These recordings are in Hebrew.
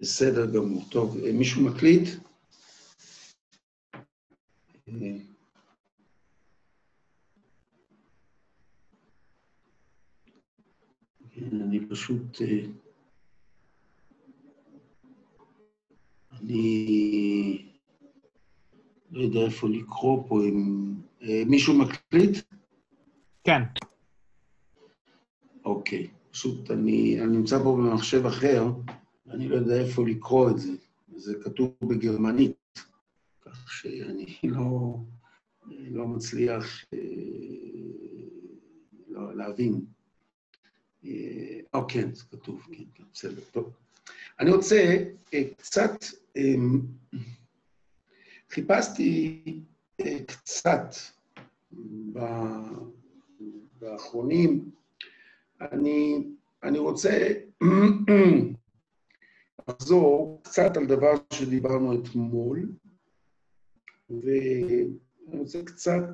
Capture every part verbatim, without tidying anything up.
בסדר גמור. טוב, מישהו מקליט? אני פשוט... אני לא יודע איפה לקרוא פה, אם... מישהו מקליט? כן. אוקיי, פשוט אני, אני נמצא פה במחשב אחר, אני לא יודע איפה לקרוא את זה. זה כתוב בגרמנית, כך שאני לא, לא מצליח לא, להבין. אוקיי, זה כתוב, כן, כן, בסדר, טוב. אני רוצה קצת, חיפשתי קצת באחרונים, אני, אני רוצה לחזור קצת על דבר שדיברנו אתמול, ואני רוצה קצת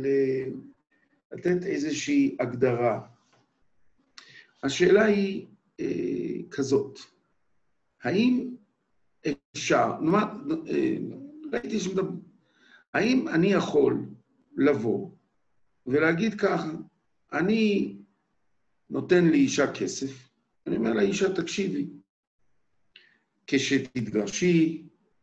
לתת איזושהי הגדרה. השאלה היא אה, כזאת, האם אפשר, נאמר, אה, ראיתי שמדבר, האם אני יכול לבוא ולהגיד ככה, אני נותן לאישה כסף, אני אומר לאישה, תקשיבי, כשתתגרשי,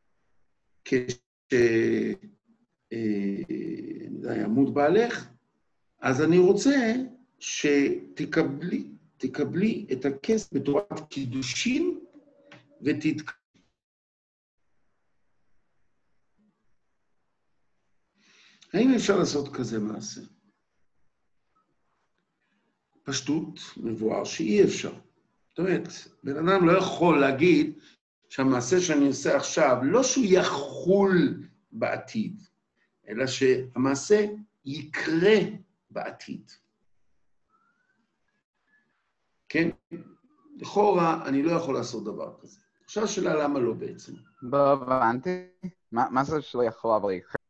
כשימות בעלך, אז אני רוצה שתקבלי, תקבלי את הכסף בתורת קידושין ותתקבלי. האם אפשר לעשות כזה מעשה? פשטות מבואר שאי אפשר. זאת אומרת, בן אדם לא יכול להגיד שהמעשה שאני עושה עכשיו, לא שהוא יחול בעתיד, אלא שהמעשה יקרה בעתיד. כן? לכאורה, אני לא יכול לעשות דבר כזה. עכשיו השאלה למה לא בעצם. לא הבנתי. מה זה שלא יכול לעבור?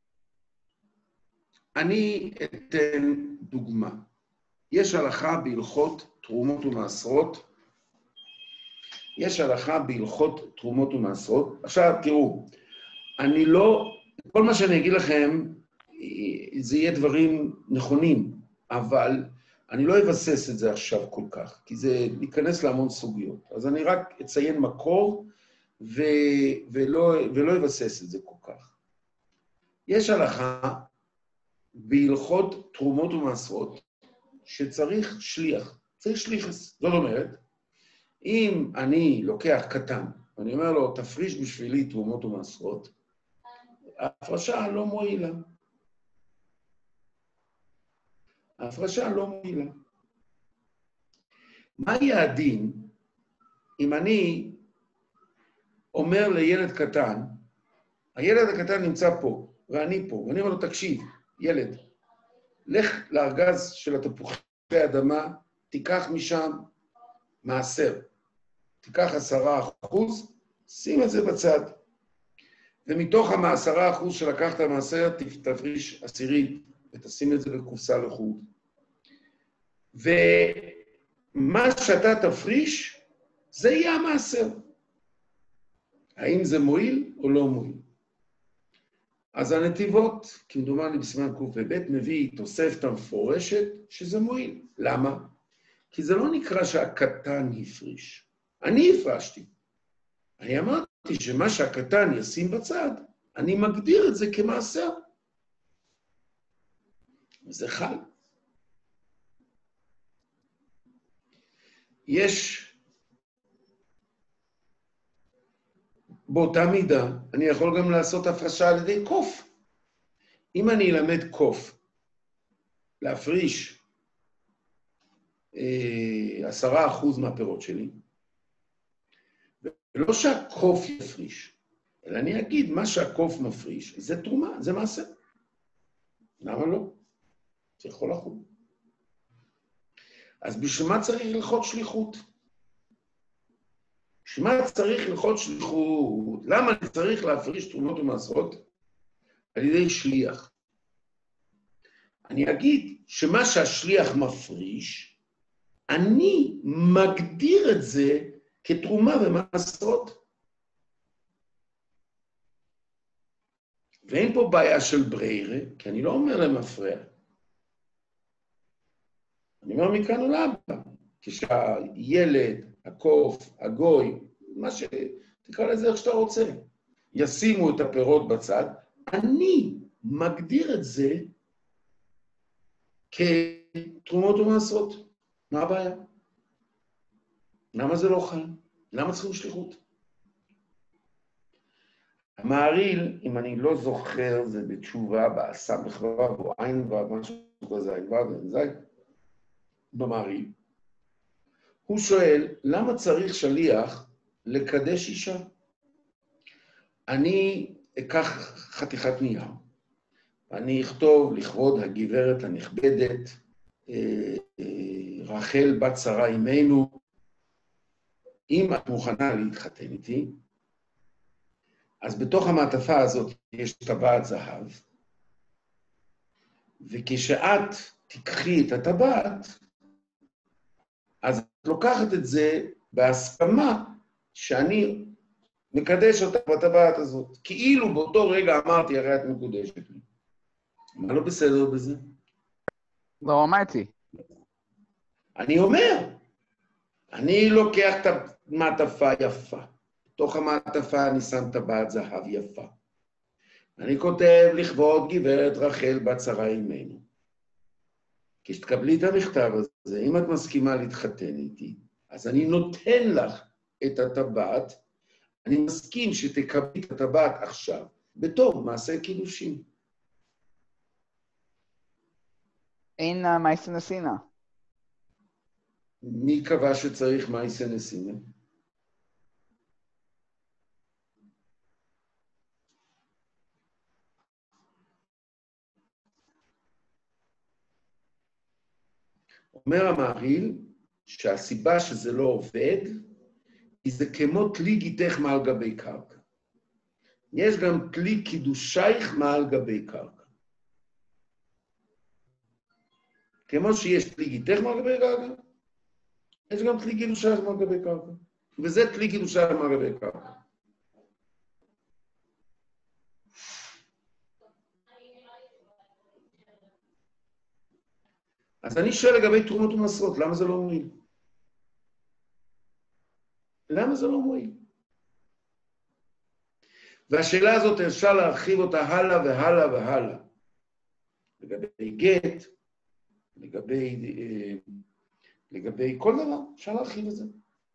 אני אתן דוגמה. יש הלכה בהלכות תרומות ומעשרות. יש הלכה בהלכות תרומות ומעשרות. עכשיו, תראו, אני לא, כל מה שאני אגיד לכם, זה יהיה דברים נכונים, אבל אני לא אבסס את זה עכשיו כל כך, כי זה ייכנס להמון סוגיות. אז אני רק אציין מקור, ו, ולא, ולא אבסס את זה כל כך. יש הלכה בהלכות תרומות ומעשרות, שצריך שליח, צריך שליחס. זאת אומרת, אם אני לוקח קטן, ואני אומר לו, תפריש בשבילי תרומות ומעשרות, ההפרשה לא מועילה. ההפרשה לא מועילה. מה יהיה הדין אם אני אומר לילד קטן, הילד הקטן נמצא פה, ואני פה, ואני אומר לו, תקשיב, ילד, לך לארגז של התפוחי האדמה, תיקח משם מעשר, תיקח עשרה אחוז, שים את זה בצד. ומתוך המעשרה אחוז שלקחת מעשר, תפריש עשירית, ותשים את זה בקופסה לחוד. ומה שאתה תפריש, זה יהיה המעשר. האם זה מועיל או לא מועיל? אז הנתיבות, כמדומני בסימן קופ"ב, מביא תוספתא מפורשת שזה מועיל. למה? כי זה לא נקרא שהקטן הפריש. אני הפרשתי. אני אמרתי שמה שהקטן ישים בצד, אני מגדיר את זה כמעשר. וזה חל. יש, באותה מידה, אני יכול גם לעשות הפרשה על ידי קוף. אם אני אלמד קוף, להפריש עשרה אחוז מהפירות שלי, ולא שהקוף יפריש, אלא אני אגיד, מה שהקוף מפריש, זה תרומה, זה מעשה. למה לא? זה יכול לחול. אז בשביל מה צריך ללכות שליחות? בשביל מה צריך ללכות שליחות? למה אני צריך להפריש תרומות ומעשרות? על ידי שליח. אני אגיד שמה שהשליח מפריש, אני מגדיר את זה כתרומה ומעשרות. ואין פה בעיה של בריירה, כי אני לא אומר למפרע. אני אומר מכאן ולהבא, כשהילד, הקוף, הגוי, מה ש... תקרא לזה איך שאתה רוצה, ישימו את הפירות בצד, אני מגדיר את זה כתרומות ומעשרות. מה הבעיה? למה זה לא חל? למה צריכים שליחות? המעריל, אם אני לא זוכר, זה בתשובה, בעשה מחבר, או עין ועד משהו כזה, עין ועד, עין זית, במעריל. הוא שואל, למה צריך שליח לקדש אישה? אני אקח חתיכת נייר, אני אכתוב לכבוד הגברת הנכבדת, רחל בת שרה אימנו, אם את מוכנה להתחתן איתי, אז בתוך המעטפה הזאת יש טבעת זהב, וכשאת תיקחי את הטבעת, אז את לוקחת את זה בהסכמה שאני מקדש אותה בטבעת הזאת. כאילו באותו רגע אמרתי, הרי את מקודשת לי. מה לא בסדר בזה? לא אמרתי. אני אומר, אני לוקח את המעטפה יפה. בתוך המעטפה אני שם טבעת זהב יפה. אני כותב לכבוד גברת רחל בת שרה אימנו. כשתקבלי את המכתב הזה, אם את מסכימה להתחתן איתי, אז אני נותן לך את הטבעת, אני מסכים שתקבלי את הטבעת עכשיו, בתור מעשה קידושים. אין uh, מייסה נסינה. מי קבע שצריך מייסה נסינה? אומר המעריל שהסיבה שזה לא עובד, היא זה כמו תלי גיתך מעל גבי קרקע. יש גם תלי קידושייך מעל גבי קרקע. כמו שיש תלי גיתך מעל גבי קרקע, יש גם תלי קידושייך מעל גבי קרקע. וזה תלי קידושייך מעל גבי קרקע. אז אני שואל לגבי תרומות ומעשרות, למה זה לא מועיל? למה זה לא מועיל? והשאלה הזאת אפשר להרחיב אותה הלאה והלאה והלאה. לגבי גט, לגבי, לגבי כל דבר, אפשר להרחיב את זה.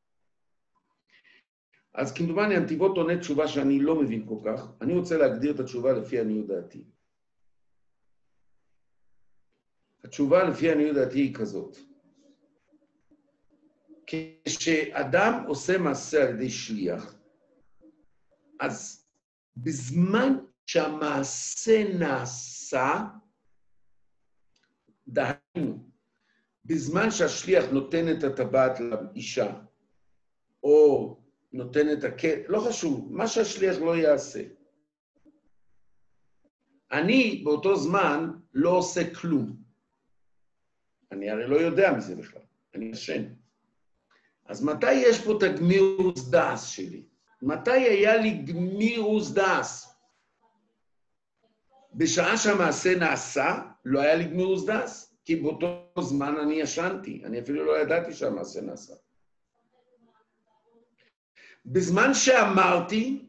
אז כמדומני, הנתיבות עונה תשובה שאני לא מבין כל כך. אני רוצה להגדיר את התשובה לפי עניות דעתי. התשובה לפי עניות דעתי היא כזאת. כשאדם עושה מעשה על ידי שליח, אז בזמן שהמעשה נעשה, דהיינו, בזמן שהשליח נותן את הטבעת לאישה, או נותן את הכת, לא חשוב, מה שהשליח לא יעשה. אני באותו זמן לא עושה כלום. אני הרי לא יודע מזה בכלל, אני ישן. אז מתי יש פה את הגמירוס דאס שלי? מתי היה לי גמירוס דאס? בשעה שהמעשה נעשה, לא היה לי גמירוס דאס, כי באותו זמן אני ישנתי, אני אפילו לא ידעתי שהמעשה נעשה. בזמן שאמרתי,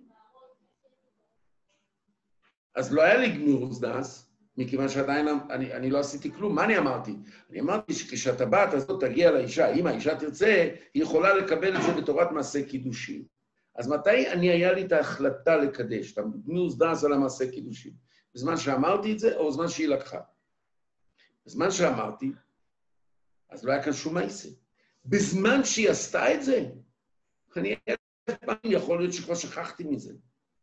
אז לא היה לי גמירוס דאס, מכיוון שעדיין אני, אני לא עשיתי כלום. מה אני אמרתי? אני אמרתי שכשהטבעת הזאת תגיע לאישה, אם האישה תרצה, היא יכולה לקבל את זה בתורת מעשה קידושים. אז מתי אני היה לי את ההחלטה לקדש, את הגמירוס דאס על המעשה קידושים? בזמן שאמרתי את זה, או בזמן שהיא לקחה? בזמן שאמרתי, אז לא היה כאן שום מעשה. בזמן שהיא עשתה את זה, אני יכול להיות שכבר שכחתי מזה.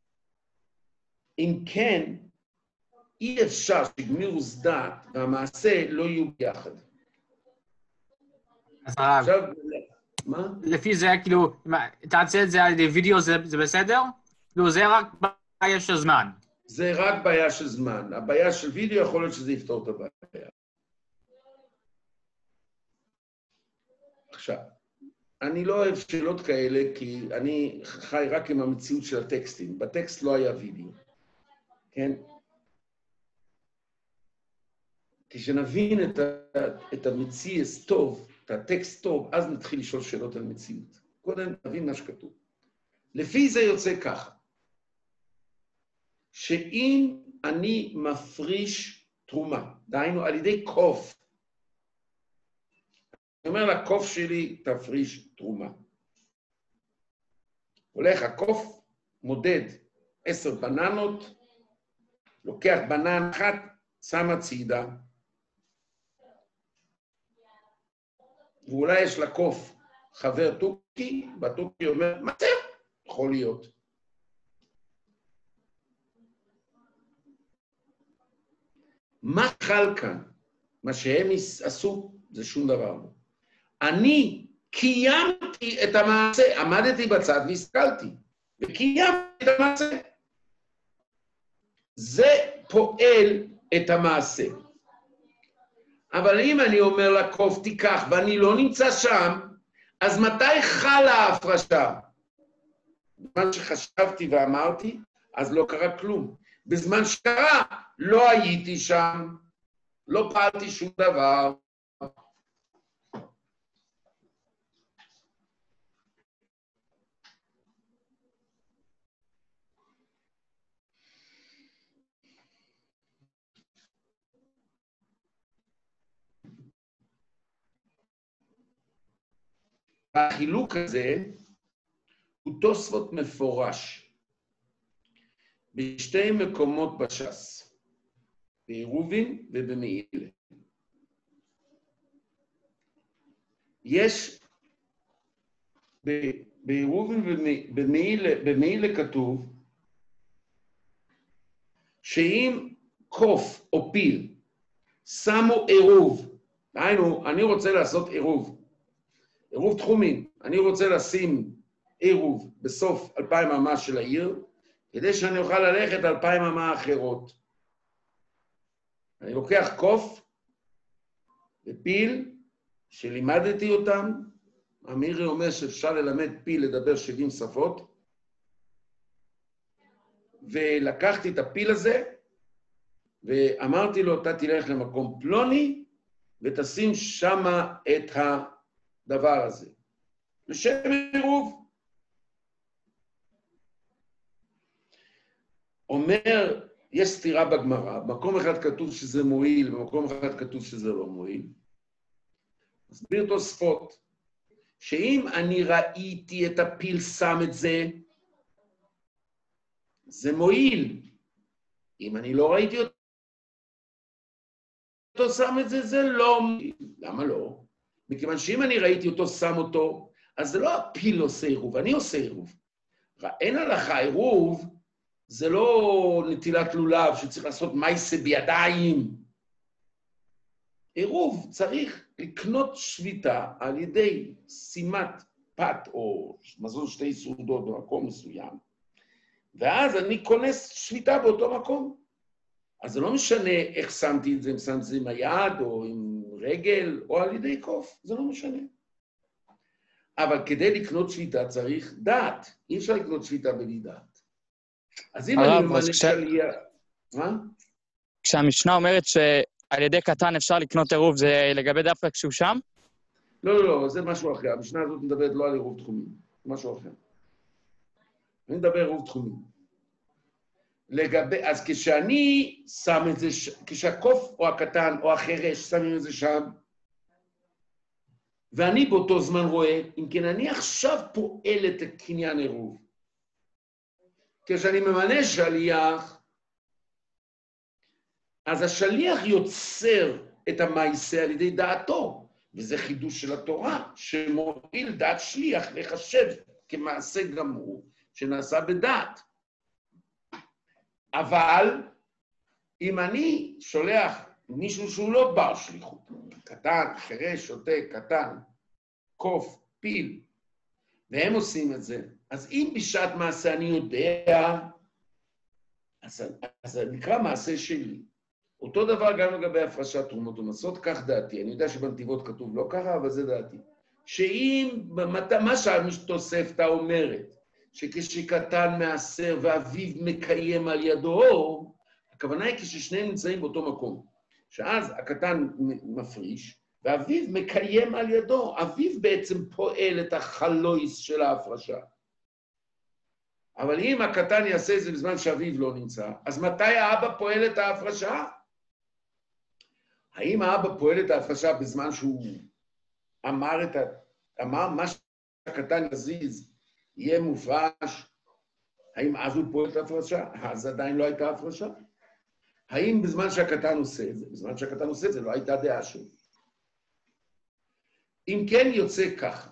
אם כן, אי אפשר שגמירוס דעת והמעשה לא יהיו ביחד. אז הרב, עכשיו, מה? לפי זה, כאילו, תעשה את זה על ידי וידאו, זה, זה בסדר? כאילו, זה רק בעיה של זמן. זה רק בעיה של זמן. הבעיה של וידאו יכול להיות שזה יפתור את הבעיה. עכשיו, אני לא אוהב שאלות כאלה, כי אני חי רק עם המציאות של הטקסטים. בטקסט לא היה וידאו. כן? כשנבין את, ה, את המציאס טוב, את הטקסט טוב, אז נתחיל לשאול שאלות על מציאות. קודם נבין מה שכתוב. לפי זה יוצא ככה, שאם אני מפריש תרומה, דהיינו על ידי קוף, אני אומר לקוף שלי, תפריש תרומה. הולך הקוף, מודד עשר בננות, לוקח בנן אחת, שם הצידה, ואולי יש לקוף חבר טורקי, והטורקי אומר, מה זה? יכול להיות. מה חל כאן? מה שהם עשו זה שום דבר. אני קיימתי את המעשה, עמדתי בצד והסתכלתי, וקיימתי את המעשה. זה פועל את המעשה. אבל אם אני אומר לקוף תיקח ואני לא נמצא שם, אז מתי חלה ההפרשה? בזמן שחשבתי ואמרתי, אז לא קרה כלום. בזמן שקרה, לא הייתי שם, לא פעלתי שום דבר. החילוק הזה הוא תוספות מפורש בשתי מקומות בש"ס, בעירובין ובמעילה. יש בעירובין ובמעילה כתוב שאם קוף או פיל שמו עירוב, דהיינו, אני רוצה לעשות עירוב, עירוב תחומים, אני רוצה לשים עירוב בסוף אלפיים אמה של העיר, כדי שאני אוכל ללכת אלפיים אמה אחרות. אני לוקח קוף ופיל שלימדתי אותם, אמירי אומר שאפשר ללמד פיל לדבר שבעים שפות, ולקחתי את הפיל הזה, ואמרתי לו, אתה תלך למקום פלוני, ותשים שמה את הדבר הזה. לשם עירוב. אומר, יש סתירה בגמרא, במקום אחד כתוב שזה מועיל, במקום אחד כתוב שזה לא מועיל. מסביר תוספות, שאם אני ראיתי את הפיל שם את זה, זה מועיל. אם אני לא ראיתי אותו שם את זה, זה לא מועיל. למה לא? מכיוון שאם אני ראיתי אותו שם אותו, אז זה לא הפיל עושה עירוב, אני עושה עירוב. אין הלכה עירוב, זה לא נטילת לולב שצריך לעשות מייסה בידיים. עירוב צריך לקנות שביתה על ידי שימת פת או מזון שתי סעודות במקום מסוים, ואז אני כונס שביתה באותו מקום. אז זה לא משנה איך שמתי את זה, אם שמתי את זה עם היד או עם רגל או על ידי קוף, זה לא משנה. אבל כדי לקנות שביתה צריך דעת, אי אפשר לקנות שביתה בלי דעת. אז אם אני ממנה שליח... מה? כשהמשנה אומרת שעל ידי קטן אפשר לקנות עירוב, זה לגבי דווקא כשהוא שם? לא, לא, לא, זה משהו אחר. המשנה הזאת מדברת לא על עירוב תחומים, זה משהו אחר. אני מדבר עירוב תחומים. לגבי, אז כשאני שם את זה, כשהקוף או הקטן או החרש שמים את זה שם, ואני באותו זמן רואה, אם כן אני עכשיו פועל את הקניין עירוב. כשאני ממנה שליח, אז השליח יוצר את המעשה על ידי דעתו, וזה חידוש של התורה, שמועיל דעת שליח לחשב כמעשה גמור שנעשה בדעת. אבל אם אני שולח מישהו שהוא לא בר שליחות, קטן, חרש, שוטה, קטן, קוף, פיל, והם עושים את זה, אז אם בשעת מעשה אני יודע, אז, אז נקרא מעשה שלי. אותו דבר גם לגבי הפרשת תרומות ומעשרות, כך דעתי. אני יודע שבנתיבות כתוב לא ככה, אבל זה דעתי. שאם, מה שהתוספתא אומרת, שכשקטן מעשר ואביו מקיים על ידו, הכוונה היא כששניהם נמצאים באותו מקום. שאז הקטן מפריש, ואביו מקיים על ידו. אביו בעצם פועל את החלויס של ההפרשה. אבל אם הקטן יעשה את זה בזמן שאביו לא נמצא, אז מתי האבא פועל את ההפרשה? האם האבא פועל את ההפרשה בזמן שהוא אמר את ה... אמר מה שהקטן יזיז יהיה מופרש? האם אז הוא פועל את ההפרשה? אז עדיין לא הייתה הפרשה. האם בזמן שהקטן עושה את זה, בזמן שהקטן עושה את זה לא הייתה דעה שלו? אם כן יוצא ככה,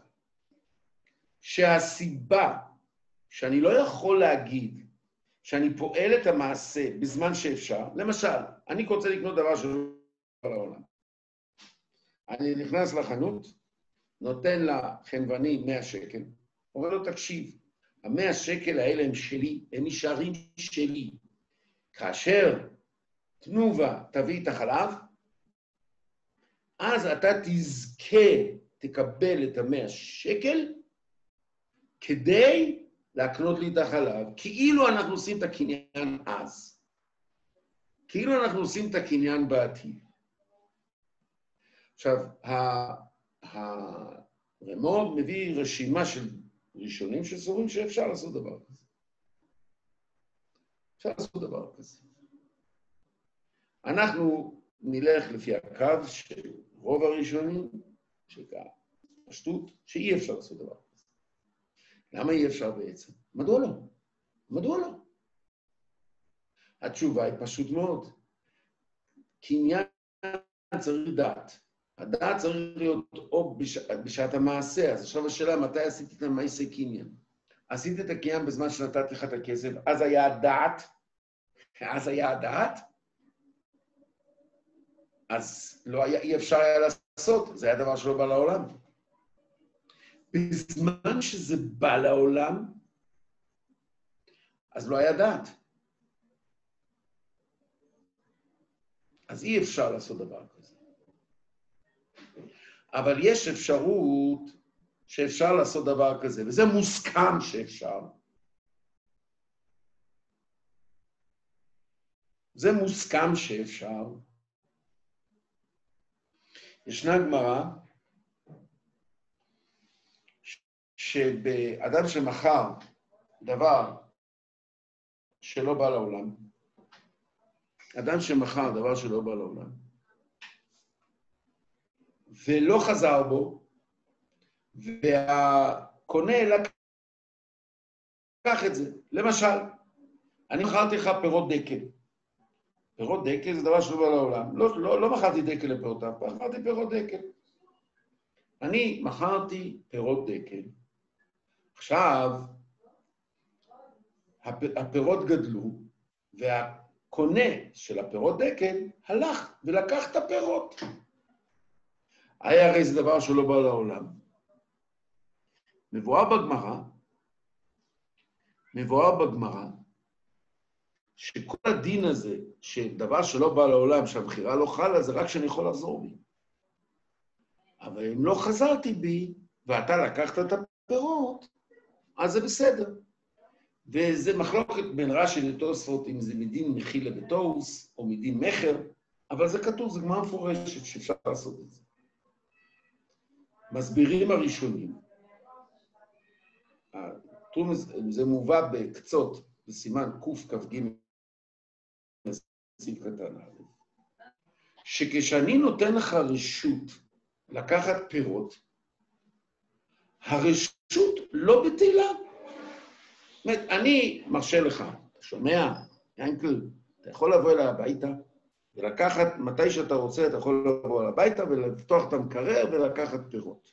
שהסיבה שאני לא יכול להגיד שאני פועל את המעשה בזמן שאפשר, למשל, אני רוצה לקנות דבר שלא בעולם. אני נכנס לחנות, נותן לחנווני מאה שקל, אומר לו, תקשיב, המאה שקל האלה הם שלי, הם נשארים שלי. כאשר תנובה תביא את החלב, אז אתה תזכה, תקבל את המאה שקל, כדי להקנות לי את החלב, כאילו אנחנו עושים את הקניין אז. כאילו אנחנו עושים את הקניין בעתיד. עכשיו, הרמ"א מביא רשימה של ראשונים שסוברים שאפשר לעשות דבר כזה. אפשר לעשות דבר כזה. אנחנו נלך לפי הקו של רוב הראשונים, שפשטות, שאי אפשר לעשות דבר כזה. למה אי אפשר בעצם? מדוע לא? מדוע לא? התשובה היא פשוט מאוד. קניין צריך דעת. הדעת צריך להיות או בשעת, בשעת המעשה. אז עכשיו השאלה, מתי עשיתי את המעשה קניין? עשיתי את הקניין בזמן שנתתי לך את הכסף, אז היה הדעת, אז היה הדעת, אז לא היה, אי אפשר היה לעשות, זה היה דבר שלא בא לעולם. בזמן שזה בא לעולם, אז לא היה דעת. אז אי אפשר לעשות דבר כזה. אבל יש אפשרות שאפשר לעשות דבר כזה, וזה מוסכם שאפשר. זה מוסכם שאפשר. ישנה גמרא, שבאדם שמכר דבר שלא בא לעולם, אדם שמכר דבר שלא בא לעולם, ולא חזר בו, והקונה לקח את זה. למשל, אני מכרתי לך פירות דקל. פירות דקל זה דבר שלא בא לעולם. לא, לא, לא מכרתי דקל לפירות אף פעם, מכרתי פירות דקל. אני מכרתי פירות דקל. עכשיו, הפירות גדלו, והקונה של הפירות דקל הלך ולקח את הפירות. היה הרי זה דבר שלא בא לעולם. מבואר בגמרא, מבואר בגמרא, שכל הדין הזה, שדבר שלא בא לעולם, שהבחירה לא חלה, זה רק שאני יכול לחזור בי. אבל אם לא חזרתי בי, ואתה לקחת את הפירות, אז זה בסדר. וזה מחלוקת בין רש"י לתוספות, אם זה מדין מחילה בתוס, או מדין מחר, אבל זה כתוב, זה גמרא מפורשת שאפשר לעשות את זה. מסבירים הראשונים, זה מובא בקצות, בסימן קכ"ג, סעיף קטן, שכשאני נותן לך רשות לקחת פירות, הרשות לא בטלה. זאת אומרת, אני מרשה לך, אתה שומע, ינקל, אתה יכול לבוא אליי הביתה, ולקחת, מתי שאתה רוצה, אתה יכול לבוא אליי הביתה, ולפתוח את המקרר ולקחת פירות.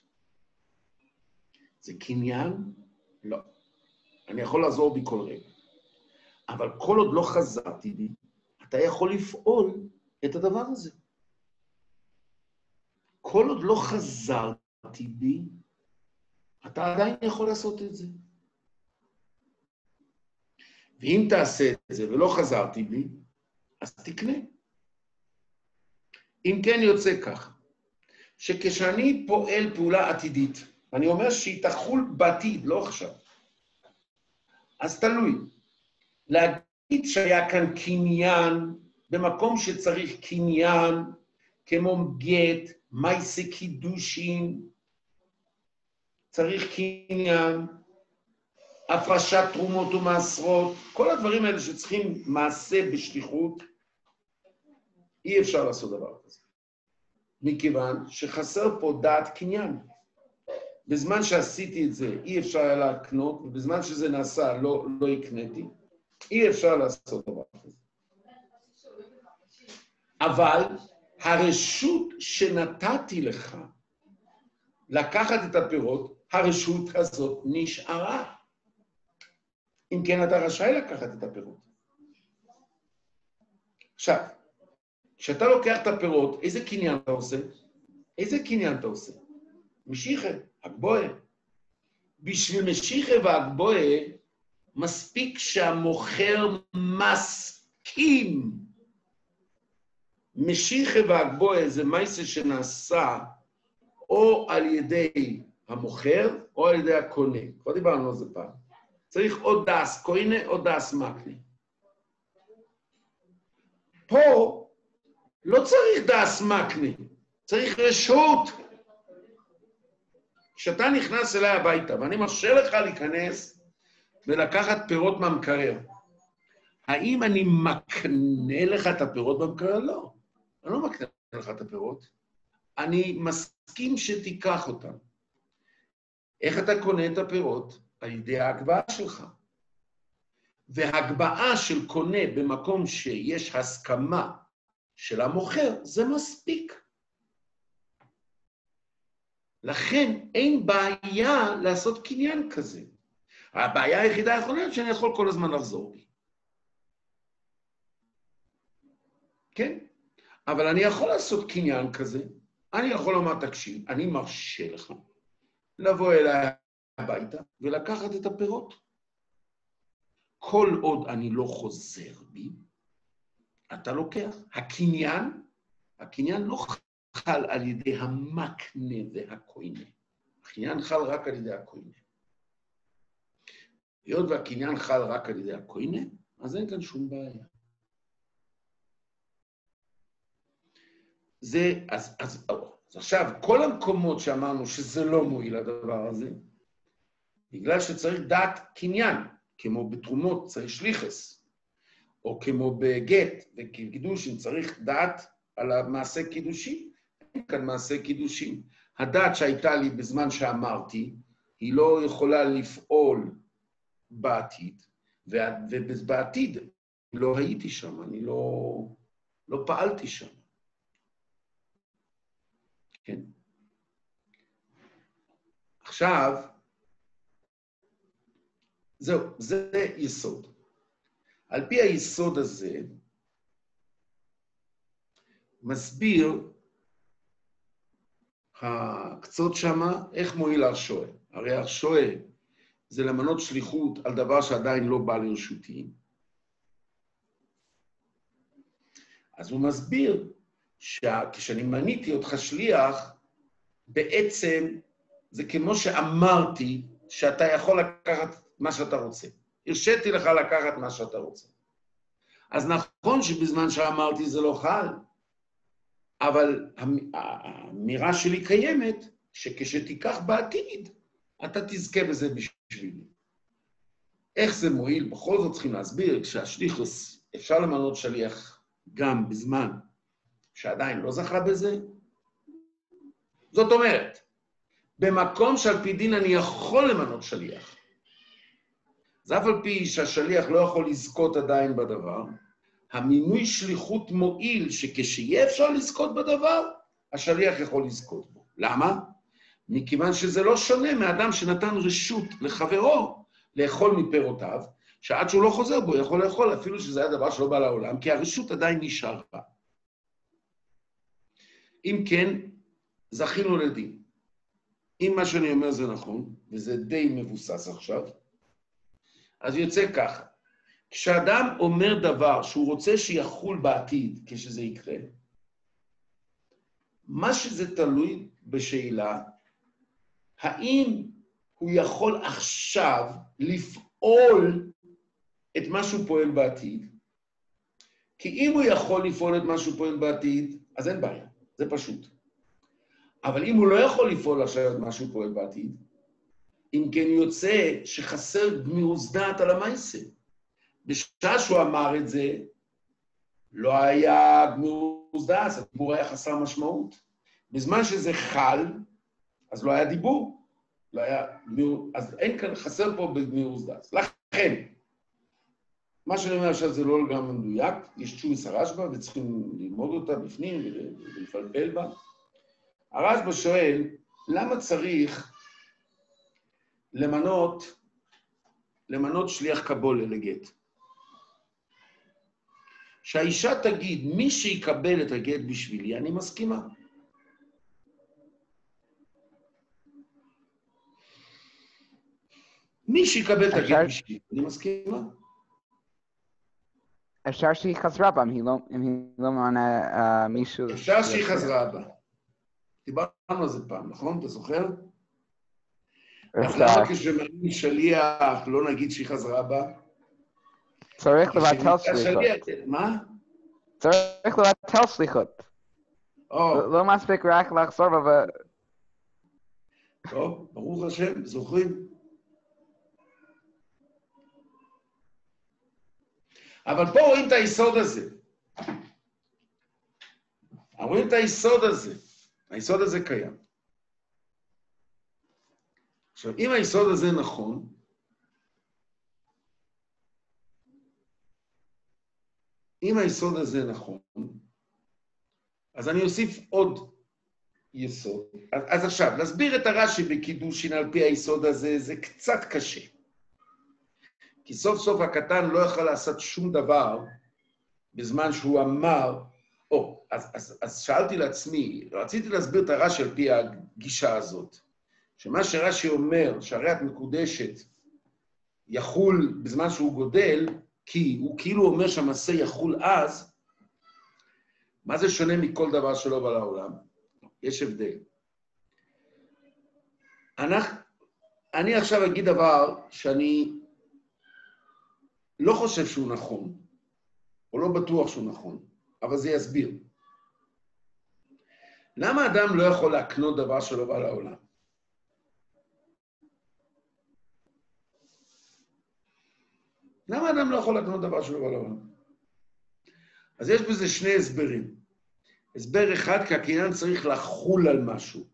זה קניין? לא. אני יכול לעזור בי כל רגע. אבל כל עוד לא חזרתי בי, אתה יכול לפעול את הדבר הזה. כל עוד לא חזרתי בי, אתה עדיין יכול לעשות את זה. ואם תעשה את זה ולא חזרתי בי, אז תקנה. אם כן יוצא כך, שכשאני פועל פעולה עתידית, אני אומר שהיא תחול בעתיד, לא עכשיו, אז תלוי. להגיד שהיה כאן קניין, במקום שצריך קניין, כמו גט, מייסה קידושין, צריך קניין, הפרשת תרומות ומעשרות, כל הדברים האלה שצריכים מעשה בשליחות, אי אפשר לעשות דבר כזה. מכיוון שחסר פה דעת קניין. בזמן שעשיתי את זה, אי אפשר היה להקנות, ובזמן שזה נעשה, לא, לא הקניתי, אי אפשר לעשות דבר כזה. אבל הרשות שנתתי לך לקחת את הפירות, הרשות הזאת נשארה. אם כן, אתה רשאי לקחת את הפירות. עכשיו, כשאתה לוקח את הפירות, איזה קניין אתה עושה? איזה קניין אתה עושה? משיחה, הגבוה. בשביל משיחה והגבוה, מספיק שהמוכר מסכים. משיחה והגבוה זה מייסה שנעשה או על ידי המוכר או על ידי הקונה. כבר דיברנו על זה פעם. צריך או דס קוינה או דס מקנה. פה לא צריך דס מקנה, צריך רשות. כשאתה נכנס אליי הביתה ואני מרשה לך להיכנס ולקחת פירות מהמקרר, האם אני מקנה לך את הפירות במקרר? לא. אני לא מקנה לך את הפירות. אני מסכים שתיקח אותם. איך אתה קונה את הפירות? על ידי ההגבעה שלך. והגבעה של קונה במקום שיש הסכמה של המוכר, זה מספיק. לכן אין בעיה לעשות קניין כזה. הבעיה היחידה יכולה להיות שאני יכול כל הזמן לחזור בי. כן? אבל אני יכול לעשות קניין כזה. אני יכול לומר, תקשיב, אני מרשה לך לבוא אליי הביתה ולקחת את הפירות. כל עוד אני לא חוזר בי, אתה לוקח. הקניין, הקניין לא חל על ידי המקנה והקוינה. הקניין חל רק על ידי הקוינה. היות והקניין חל רק על ידי הקוינה, אז אין כאן שום בעיה. זה, אז, אז, אז עכשיו, כל המקומות שאמרנו שזה לא מועיל הדבר הזה, בגלל שצריך דעת קניין, כמו בתרומות צריך שליחס, או כמו בגט וקידושים צריך דעת על המעשה קידושים, אין כאן מעשה קידושים. הדעת שהייתה לי בזמן שאמרתי, היא לא יכולה לפעול בעתיד, ובעתיד לא הייתי שם, אני לא, לא פעלתי שם. כן. עכשיו, זהו, זה יסוד. על פי היסוד הזה, מסביר הקצות שמה איך מועיל הרשועה. הרי הרשועה זה למנות שליחות על דבר שעדיין לא בא לרשותי. אז הוא מסביר שכשאני מניתי אותך שליח, בעצם זה כמו שאמרתי שאתה יכול לקחת מה שאתה רוצה. הרשיתי לך לקחת מה שאתה רוצה. אז נכון שבזמן שאמרתי זה לא חל, אבל האמירה שלי קיימת, שכשתיקח בעתיד, אתה תזכה בזה בשבילי. איך זה מועיל? בכל זאת צריכים להסביר, כשהשליחוס אפשר למנות שליח גם בזמן שעדיין לא זכה בזה. זאת אומרת, במקום שעל פי דין אני יכול למנות שליח, אז אף על פי שהשליח לא יכול לזכות עדיין בדבר, המינוי שליחות מועיל שכשיהיה אפשר לזכות בדבר, השליח יכול לזכות בו. למה? מכיוון שזה לא שונה מאדם שנתן רשות לחברו לאכול מפירותיו, שעד שהוא לא חוזר בו יכול לאכול, אפילו שזה היה דבר שלא בא לעולם, כי הרשות עדיין נשאר בה. אם כן, זכינו לדין. אם מה שאני אומר זה נכון, וזה די מבוסס עכשיו, אז יוצא ככה. כשאדם אומר דבר שהוא רוצה שיחול בעתיד, כשזה יקרה, מה שזה תלוי בשאלה, האם הוא יכול עכשיו לפעול את מה שהוא פועל בעתיד, כי אם הוא יכול לפעול את מה שהוא פועל בעתיד, אז אין בעיה, זה פשוט. אבל אם הוא לא יכול לפעול עכשיו את מה שהוא פועל בעתיד, אם כן יוצא שחסר גמירות דעת על המעשה. בשעה שהוא אמר את זה, לא היה גמירות דעת, הדיבור היה חסר משמעות. בזמן שזה חל, אז לא היה דיבור. לא היה גמירות, אז אין כאן, חסר פה בגמירות דעת. לכן, מה שאני אומר עכשיו זה לא לגמרי מדויק, יש תשובת הרשב"א וצריכים ללמוד אותה בפנים ולפלפל בה. הרשב"א שואל, למה צריך למנות, למנות שליח קבולה לגט? שהאישה תגיד, מי שיקבל את הגט בשבילי, אני מסכימה. מי שיקבל את הגט בשבילי, אני מסכימה. אפשר שהיא חזרה בה, אם היא לא מענה מישהו... אפשר שהיא חזרה בה. דיברנו על זה פעם, נכון? אתה זוכר? אז למה כשמראים שליח לא נגיד שהיא חזרה בה? צריך לבטל סליחות. מה? צריך לבטל סליחות. לא מספיק רק לחזור בה. טוב, ברוך השם, זוכרים? אבל פה רואים את היסוד הזה. רואים את היסוד הזה. היסוד הזה קיים. עכשיו, אם היסוד הזה נכון, אם היסוד הזה נכון, אז אני אוסיף עוד יסוד. אז, אז עכשיו, להסביר את הרש"י בקידושין על פי היסוד הזה, זה קצת קשה. כי סוף סוף הקטן לא יכול לעשות שום דבר בזמן שהוא אמר, או, אז, אז, אז שאלתי לעצמי, רציתי להסביר את הרש"י על פי הגישה הזאת, שמה שרש"י אומר, שהרי את מקודשת, יחול בזמן שהוא גודל, כי הוא כאילו אומר שהמעשה יחול אז, מה זה שונה מכל דבר שלא בא לעולם? יש הבדל. אנחנו, אני עכשיו אגיד דבר שאני לא חושב שהוא נכון, או לא בטוח שהוא נכון, אבל זה יסביר. למה אדם לא יכול להקנות דבר שלא בא לעולם? למה אדם לא יכול להקנות דבר שלא בא לעולם? אז יש בזה שני הסברים. הסבר אחד, כי הקניין צריך לחול על משהו.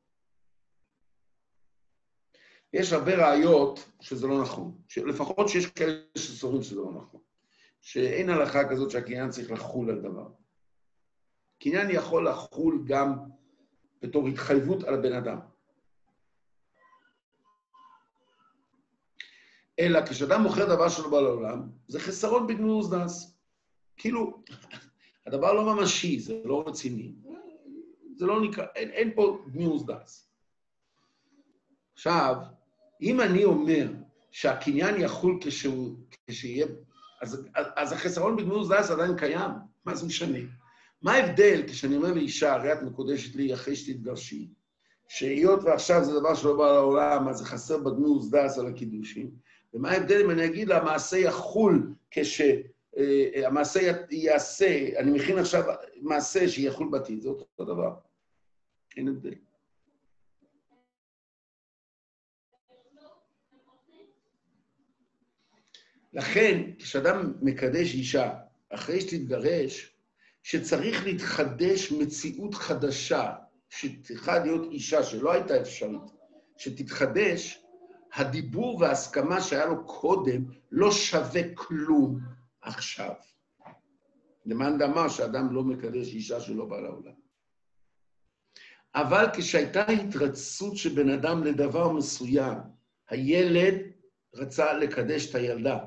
יש הרבה ראיות שזה לא נכון, לפחות שיש כאלה שסורים שזה לא נכון, שאין הלכה כזאת שהקניין צריך לחול על דבר. קניין יכול לחול גם בתור התחייבות על הבן אדם. אלא כשאדם מוכר דבר שלא בא לעולם, זה חסרון בגמירות דעת. כאילו, הדבר לא ממשי, זה לא רציני. זה לא נקרא, אין, אין פה גמירות דעת. עכשיו, אם אני אומר שהקניין יחול כשהוא, כשיהיה, אז, אז החסרון בגמירות דעת עדיין קיים. מה זה משנה? מה ההבדל כשאני אומר לאישה, הרי את מקודשת לי אחרי שתתגרשי, שהיות ועכשיו זה דבר שלא בא לעולם, אז זה חסר בגמירות דעת על הקידושים, ומה ההבדל אם אני אגיד לה, המעשה יחול כשהמעשה יעשה, אני מכין עכשיו מעשה שיחול בעתיד, זה אותו דבר. אין הבדל. לכן, כשאדם מקדש אישה, אחרי שתתגרש, שצריך להתחדש מציאות חדשה, שתצריכה להיות אישה שלא הייתה אפשרית, שתתחדש, הדיבור וההסכמה שהיה לו קודם לא שווה כלום עכשיו. למען דמה שאדם לא מקדש אישה שלא בא לעולם. אבל כשהייתה התרצות של בן אדם לדבר מסוים, הילד רצה לקדש את הילדה.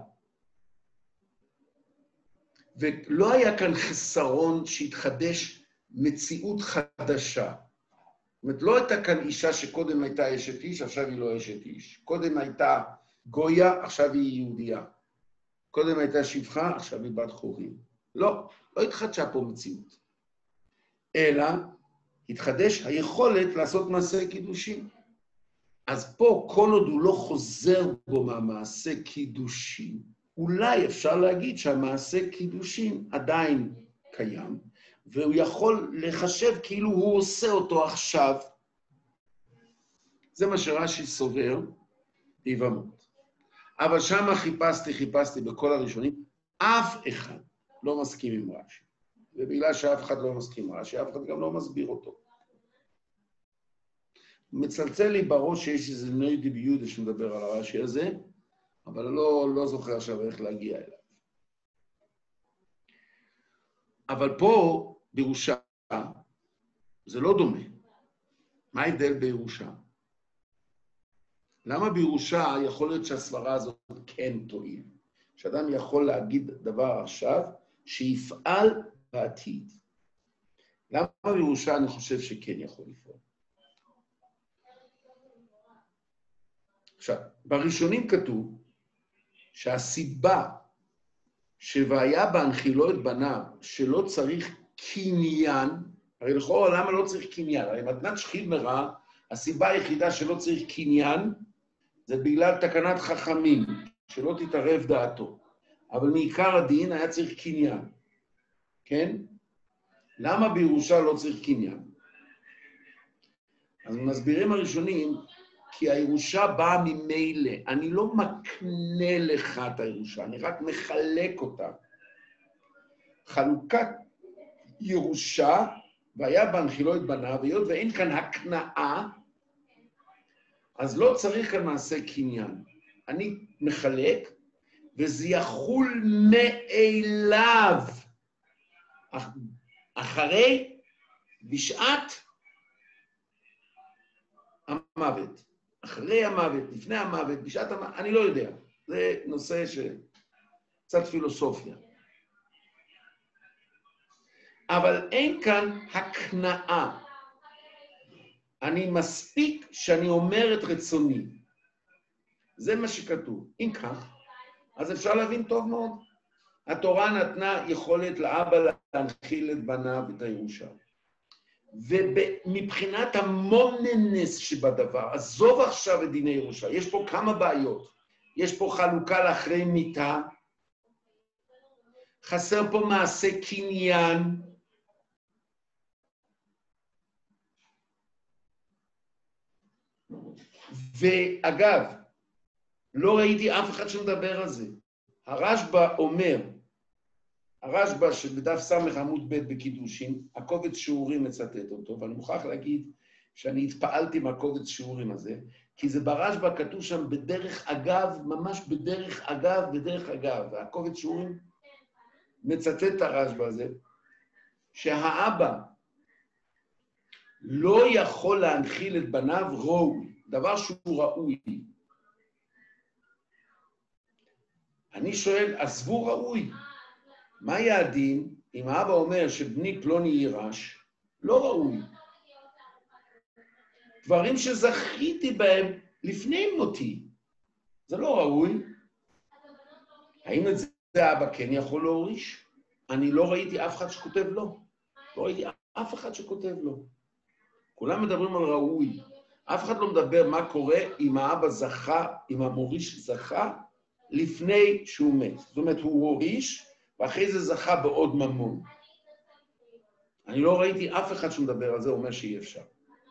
ולא היה כאן חסרון שהתחדש מציאות חדשה. זאת אומרת, לא הייתה כאן אישה שקודם הייתה אשת איש, עכשיו היא לא אשת איש. קודם הייתה גויה, עכשיו היא יהודייה. קודם הייתה שפחה, עכשיו היא בת חורים. לא, לא התחדשה פה מציאות. אלא התחדש היכולת לעשות מעשה קידושין. אז פה, כל עוד הוא לא חוזר בו מהמעשה קידושין, אולי אפשר להגיד שהמעשה קידושין עדיין קיים, והוא יכול לחשב כאילו הוא עושה אותו עכשיו. זה מה שרש"י סובר ביבמות. אבל שם חיפשתי, חיפשתי בכל הראשונים, אף אחד לא מסכים עם רש"י. ובגלל שאף אחד לא מסכים עם רש"י, אף אחד גם לא מסביר אותו. מצלצל לי בראש שיש איזה נוידי ביודה שמדבר על הרש"י הזה, אבל לא, לא זוכר עכשיו איך להגיע אליו. אבל פה, בירושה, זה לא דומה. מה ההבדל בירושה? למה בירושה יכול להיות שהסברה הזאת כן תועיל? שאדם יכול להגיד דבר עכשיו שיפעל בעתיד. למה בירושה אני חושב שכן יכול לפעול? עכשיו, בראשונים כתוב שהסיבה שוהיה בהנחילו את בניו שלא צריך קניין, הרי לכאורה למה לא צריך קניין? הרי מתנת שכיב מרע, הסיבה היחידה שלא צריך קניין זה בגלל תקנת חכמים, שלא תתערב דעתו. אבל מעיקר הדין היה צריך קניין, כן? למה בירושה לא צריך קניין? אז מסבירים הראשונים, כי הירושה באה ממילא. אני לא מקנה לך את הירושה, אני רק מחלק אותה. חלוקת ירושה, והיה בהנחילו את בניו, והיות ואין כאן הקנאה, אז לא צריך כאן מעשה קניין. אני מחלק, וזה יחול מאליו. אחרי, בשעת המוות. אחרי המוות, לפני המוות, בשעת המוות, אני לא יודע. זה נושא שקצת פילוסופיה. אבל אין כאן הקנאה. אני מספיק שאני אומר את רצוני. זה מה שכתוב. אם כך, אז אפשר להבין טוב מאוד. התורה נתנה יכולת לאבא להנחיל את בניו את הירושה. ומבחינת המוננס שבדבר, עזוב עכשיו את דיני ירושה, יש פה כמה בעיות. יש פה חלוקה לאחרי מיתה, חסר פה מעשה קניין, ואגב, לא ראיתי אף אחד שמדבר על זה. הרשב"א אומר, הרשב"א שבדף סמך עמוד ב' בקידושין, הקובץ שיעורים מצטט אותו, ואני מוכרח להגיד שאני התפעלתי מהקובץ שיעורים הזה, כי זה ברשב"א כתוב שם בדרך אגב, ממש בדרך אגב, בדרך אגב, והקובץ שיעורים מצטט את הרשב"א הזה, שהאבא לא יכול להנחיל את בניו ראוי, דבר שהוא ראוי. אני שואל, עזבו ראוי, מה יהיה הדין אם האבא אומר שבני פלוני יירש? לא ראוי. דברים שזכיתי בהם לפני מותי, זה לא ראוי. האם את זה האבא כן יכול להוריש? אני לא ראיתי אף אחד שכותב לא. לא ראיתי אף אחד שכותב לא. כולם מדברים על ראוי. אף אחד לא מדבר מה קורה אם האבא זכה, אם המוריש זכה, לפני שהוא מת. זאת אומרת, הוא הוריש, ואחרי זה זכה בעוד ממון. אני לא ראיתי אף אחד שמדבר על זה, אומר שאי אפשר.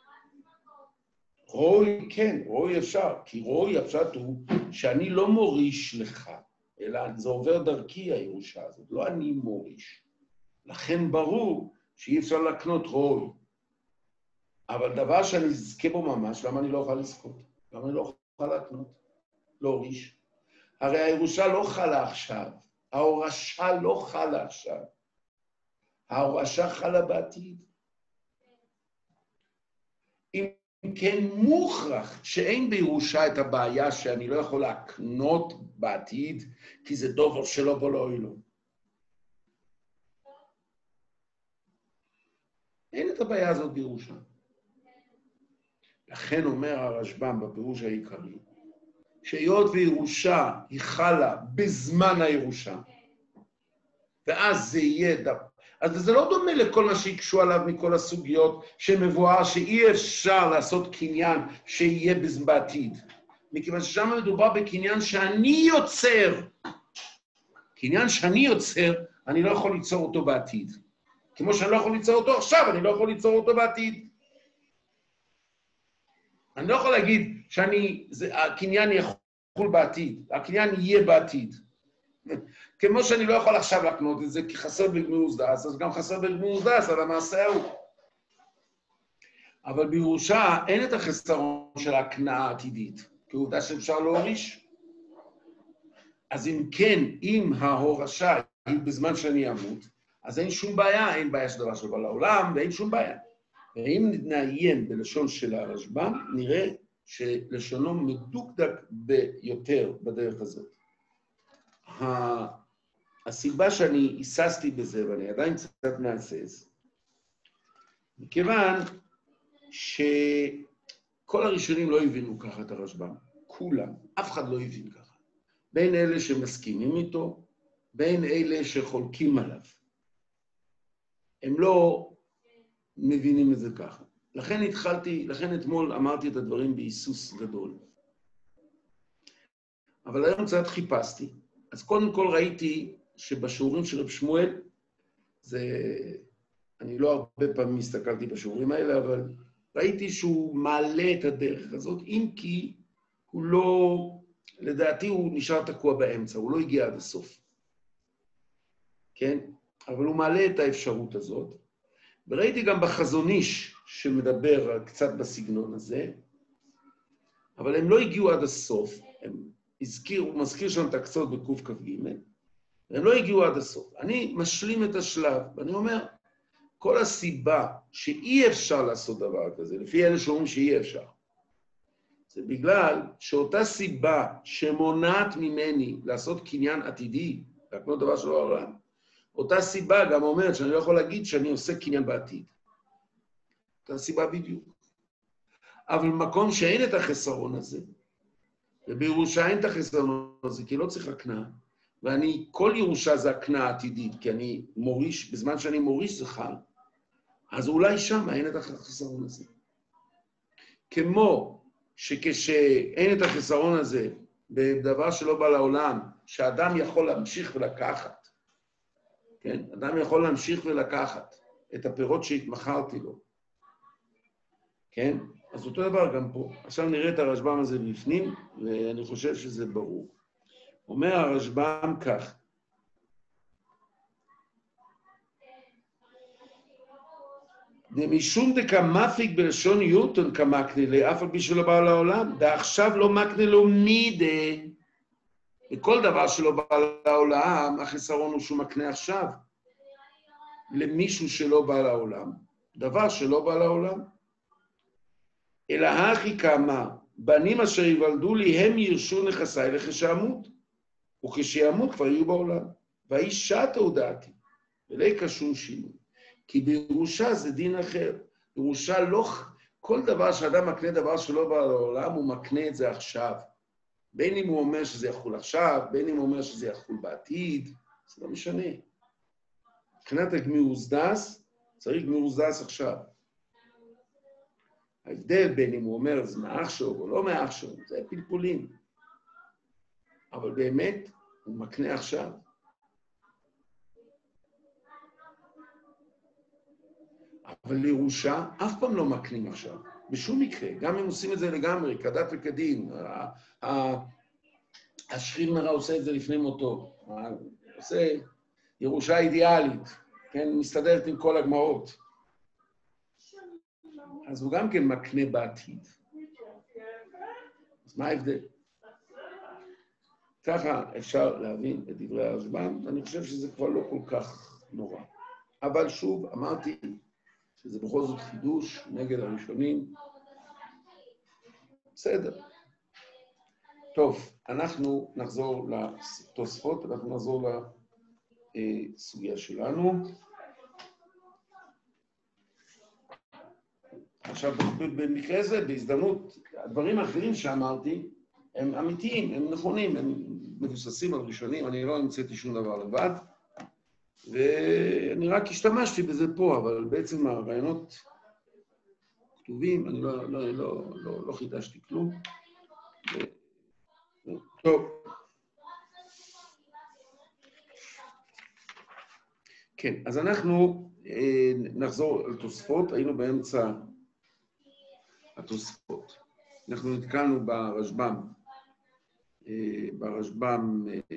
רואי, כן, רואי אפשר, כי רואי הפשט הוא שאני לא מוריש לך, אלא זה עובר דרכי הירושה הזאת, לא אני מוריש. לכן ברור שאי אפשר לקנות רואי. אבל דבר שאני אזכה בו ממש, למה אני לא אוכל לזכות? למה אני לא אוכל לקנות? להוריש. הרי הירושה לא חלה עכשיו, ההורשה לא חלה עכשיו. ההורשה חלה בעתיד. אם כן מוכרח שאין בירושה את הבעיה שאני לא יכול להקנות בעתיד, כי זה דובר שלא בו לא אילו. אין את הבעיה הזאת בירושה. לכן אומר הרשב"ם בפירוש העיקרי, שהיות וירושה היא חלה בזמן הירושה, ואז זה יהיה דבר. אז זה לא דומה לכל מה שיקשו עליו מכל הסוגיות, שמבואר שאי אפשר לעשות קניין שיהיה בעתיד. מכיוון ששם מדובר בקניין שאני יוצר, קניין שאני יוצר, אני לא יכול ליצור אותו בעתיד. כמו שאני לא יכול ליצור אותו עכשיו, אני לא יכול ליצור אותו בעתיד. אני לא יכול להגיד שאני, זה, הקניין יחול בעתיד, הקניין יהיה בעתיד. כמו שאני לא יכול עכשיו לקנות את זה, כי חסר בגמיר וסדס, אז גם חסר בגמיר וסדס על המעשה ההוא. אבל בירושה אין את החסרון של ההקנאה העתידית, כעובדה שאפשר להוריש. אז אם כן, אם ההורשה היא בזמן שאני אמות, אז אין שום בעיה, אין בעיה של דבר שבא לעולם, ואין שום בעיה. ואם נעיין בלשון של הרשב"ם, נראה שלשונו מדוקדק ביותר בדרך הזאת. הסיבה שאני היססתי בזה, ואני עדיין קצת מהסס, מכיוון שכל הראשונים לא הבינו ככה את הרשב"ם, כולם, אף אחד לא הבין ככה. בין אלה שמסכימים איתו, בין אלה שחולקים עליו. הם לא מבינים את זה ככה. לכן התחלתי, לכן אתמול אמרתי את הדברים בהיסוס גדול. אבל היום קצת חיפשתי. אז קודם כל ראיתי שבשיעורים של רב שמואל, זה, אני לא הרבה פעמים הסתכלתי בשיעורים האלה, אבל ראיתי שהוא מעלה את הדרך הזאת, אם כי הוא לא, לדעתי הוא נשאר תקוע באמצע, הוא לא הגיע עד הסוף. כן? אבל הוא מעלה את האפשרות הזאת. וראיתי גם בחזון איש שמדבר קצת בסגנון הזה, אבל הם לא הגיעו עד הסוף, הם הזכיר, הוא מזכיר שם את הקצות בקוף כף ג', והם לא הגיעו עד הסוף. אני משלים את השלב, ואני אומר, כל הסיבה שאי אפשר לעשות דבר כזה, לפי אלה שאומרים שאי אפשר, זה בגלל שאותה סיבה שמונעת ממני לעשות קניין עתידי, להקנות דבר שלא העולם, אותה סיבה גם אומרת שאני לא יכול להגיד שאני עושה קניין בעתיד. אותה סיבה בדיוק. אבל במקום שאין את החסרון הזה, ובירושה אין את החסרון הזה, כי לא צריך הקנאה, ואני, כל ירושה זה הקנאה עתידית, כי אני מוריש, בזמן שאני מוריש זה חל, אז אולי שם אין את החסרון הזה. כמו שכשאין את החסרון הזה, בדבר שלא בא לעולם, שאדם יכול להמשיך ולקחת, כן? אדם יכול להמשיך ולקחת את הפירות שהתמכרתי לו. כן? אז אותו דבר גם פה. עכשיו נראה את הרשב"ם הזה בפנים, ואני חושב שזה ברור. אומר הרשב"ם כך, דמשום דקמפיק בלשון יוטון כמקנה לי, אף על פי שלא בא לעולם, ועכשיו לא מקנה לו מידה. וכל דבר שלא בא לעולם, החסרון הוא שהוא מקנה עכשיו. למישהו שלא בא לעולם, דבר שלא בא לעולם. אלא הכי כמה, בנים אשר יוולדו לי, הם ירשו נכסי לכשאמות, וכשיאמות כבר יהיו בעולם. והאיש שעת הודעתי, ולא קשור שינוי. כי בירושה זה דין אחר. בירושה לא, כל דבר שאדם מקנה דבר שלא בא לעולם, הוא מקנה את זה עכשיו. בין אם הוא אומר שזה יחול עכשיו, בין אם הוא אומר שזה יחול בעתיד, זה לא משנה. מבחינת הגמיר וסדס, צריך גמיר וסדס עכשיו. ההבדל בין אם הוא אומר זה מעכשיו או לא מעכשיו, זה פלפולים. אבל באמת, הוא מקנה עכשיו. אבל לירושה אף פעם לא מקנים עכשיו, בשום מקרה, גם אם עושים את זה לגמרי, כדת וכדין, השכיב עושה את זה לפני מותו, עושה ירושה אידיאלית, כן, מסתדרת עם כל הגמרות. אז הוא גם כן מקנה בעתיד. אז מה ההבדל? ככה אפשר להבין את דברי הרשב"ם, ואני חושב שזה כבר לא כל כך נורא. אבל שוב, אמרתי שזה בכל זאת חידוש נגד הראשונים. בסדר. טוב, אנחנו נחזור לתוספות, אנחנו נחזור לסוגיה שלנו. עכשיו, במקרה הזה, בהזדמנות, הדברים האחרים שאמרתי, הם אמיתיים, הם נכונים, הם מבוססים על ראשונים, אני לא המצאתי שום דבר לבד, ואני רק השתמשתי בזה פה, אבל בעצם הרעיונות כתובים, אני לא, לא, לא, לא, לא חידשתי כלום. ו... טוב. כן, אז אנחנו אה, נחזור לתוספות, היינו באמצע התוספות. אנחנו נתקלנו ברשב"ם, אה, ברשב"ם, אה,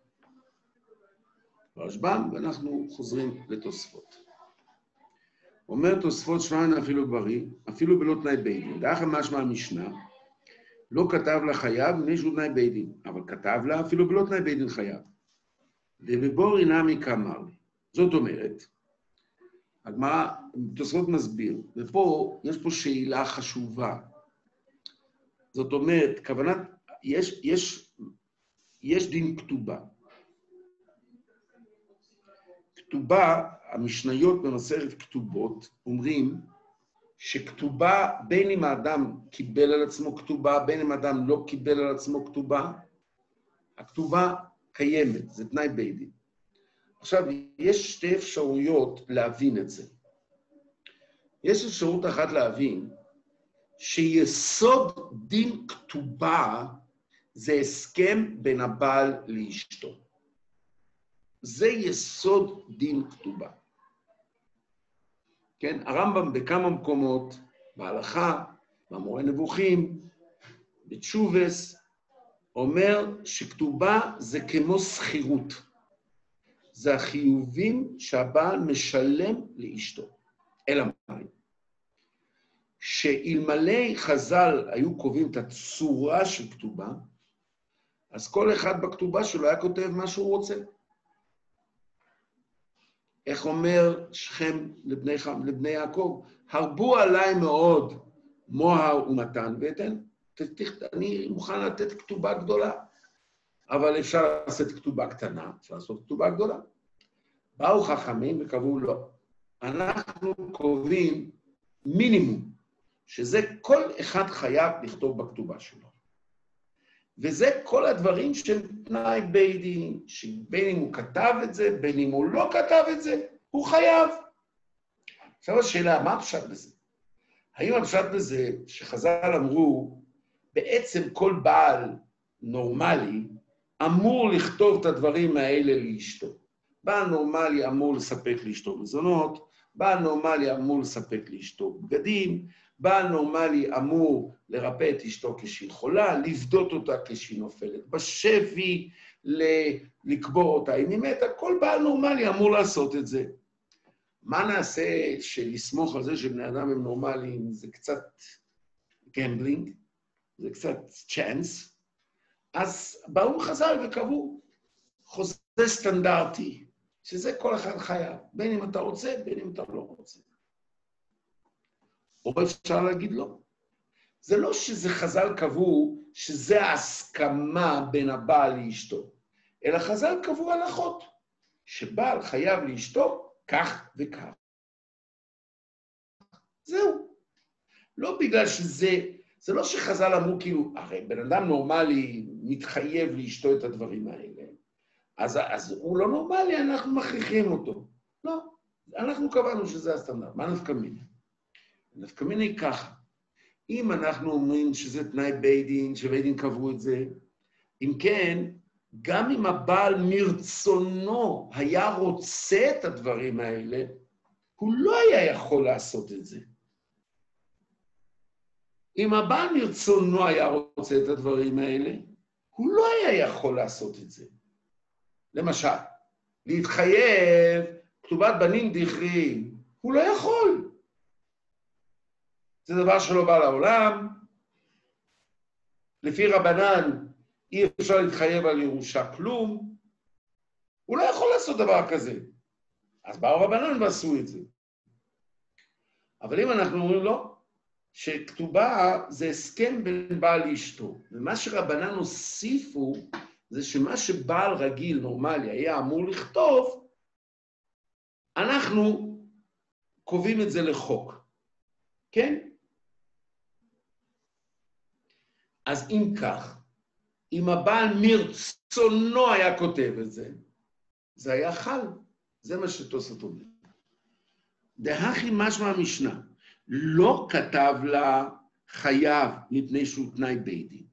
ברשב"ם, ואנחנו חוזרים לתוספות. אומר תוספות שמען אפילו בריא, אפילו בלא תנאי בית דין. דאחר משמע המשנה, לא כתב לה חייב, מפני שהוא תנאי בית דין, אבל כתב לה אפילו בלא תנאי בית דין חייב. ובבורי נמי כאמר לי. זאת אומרת, הגמרא, תוספות מסביר, ופה יש פה שאלה חשובה. זאת אומרת, כוונת, יש, יש, יש דין כתובה. כתובה, המשניות במסכת כתובות, אומרים שכתובה, בין אם האדם קיבל על עצמו כתובה, בין אם האדם לא קיבל על עצמו כתובה, הכתובה קיימת, זה תנאי בית דין. עכשיו, יש שתי אפשרויות להבין את זה. יש אפשרות אחת להבין שיסוד דין כתובה זה הסכם בין הבעל לאשתו. זה יסוד דין כתובה. כן? הרמב"ם בכמה מקומות, בהלכה, במורה נבוכים, בתשובס, אומר שכתובה זה כמו שכירות. זה החיובים שהבעל משלם לאשתו. אלא מה? שאלמלא חז"ל היו קובעים את הצורה של כתובה, אז כל אחד בכתובה שלו היה כותב מה שהוא רוצה. איך אומר שכם לבני, לבני יעקב? הרבו עליי מאוד מוהר ומתן, ואתן, אני מוכן לתת כתובה גדולה, אבל אפשר לעשות כתובה קטנה, אפשר לעשות כתובה גדולה. באו חכמים וקבעו לא. אנחנו קובעים מינימום, שזה כל אחד חייב לכתוב בכתובה שלו. וזה כל הדברים של תנאי בית דין, שבין אם הוא כתב את זה, בין אם הוא לא כתב את זה, הוא חייב. עכשיו השאלה, מה הפשט בזה? האם הפשט בזה שחז"ל אמרו, בעצם כל בעל נורמלי אמור לכתוב את הדברים האלה לאשתו. בעל נורמלי אמור לספק לאשתו מזונות, בעל נורמלי אמור לספק לאשתו בגדים, בעל נורמלי אמור לרפא את אשתו כשהיא חולה, לבדות אותה כשהיא נופלת בשבי, לקבור אותה אם היא מתה, כל בעל נורמלי אמור לעשות את זה. מה נעשה שלסמוך על זה שבני אדם הם נורמליים, זה קצת גמבלינג, זה קצת צ'אנס, אז באו חז"ל וקבעו חוזה סטנדרטי, שזה כל אחד חייב, בין אם אתה רוצה, בין אם אתה לא רוצה. או אפשר להגיד לא. זה לא שזה חז"ל קבעו שזה ההסכמה בין הבעל לאשתו, אלא חז"ל קבעו הלכות, שבעל חייב לאשתו כך וכך. זהו. לא בגלל שזה, זה לא שחז"ל אמרו כאילו, הרי בן אדם נורמלי מתחייב לאשתו את הדברים האלה, אז, אז הוא לא נורמלי, אנחנו מכריחים אותו. לא, אנחנו קבענו שזה הסטנדרט. מה נפקא מינה? נפקא מינה היא ככה. אם אנחנו אומרים שזה תנאי בית דין, שבית דין קבעו את זה, אם כן, גם אם הבעל מרצונו היה רוצה את הדברים האלה, הוא לא היה יכול לעשות את זה. אם הבעל מרצונו היה רוצה את הדברים האלה, הוא לא היה יכול לעשות את זה. למשל, להתחייב, כתובת בנים דכרין, הוא לא יכול. זה דבר שלא בא לעולם. לפי רבנן, אי אפשר להתחייב על ירושה כלום. הוא לא יכול לעשות דבר כזה. אז באו רבנן ועשו את זה. אבל אם אנחנו אומרים לא, שכתובה זה הסכם בין בעל לאשתו, ומה שרבנן הוסיפו, זה שמה שבעל רגיל, נורמלי, היה אמור לכתוב, אנחנו קובעים את זה לחוק. כן? אז אם כך, אם הבעל מרצונו היה כותב את זה, זה היה חל. זה מה שתוספות אומר. דהכי משמע המשנה, לא כתב לה חייב מפני שהוא תנאי בית דין.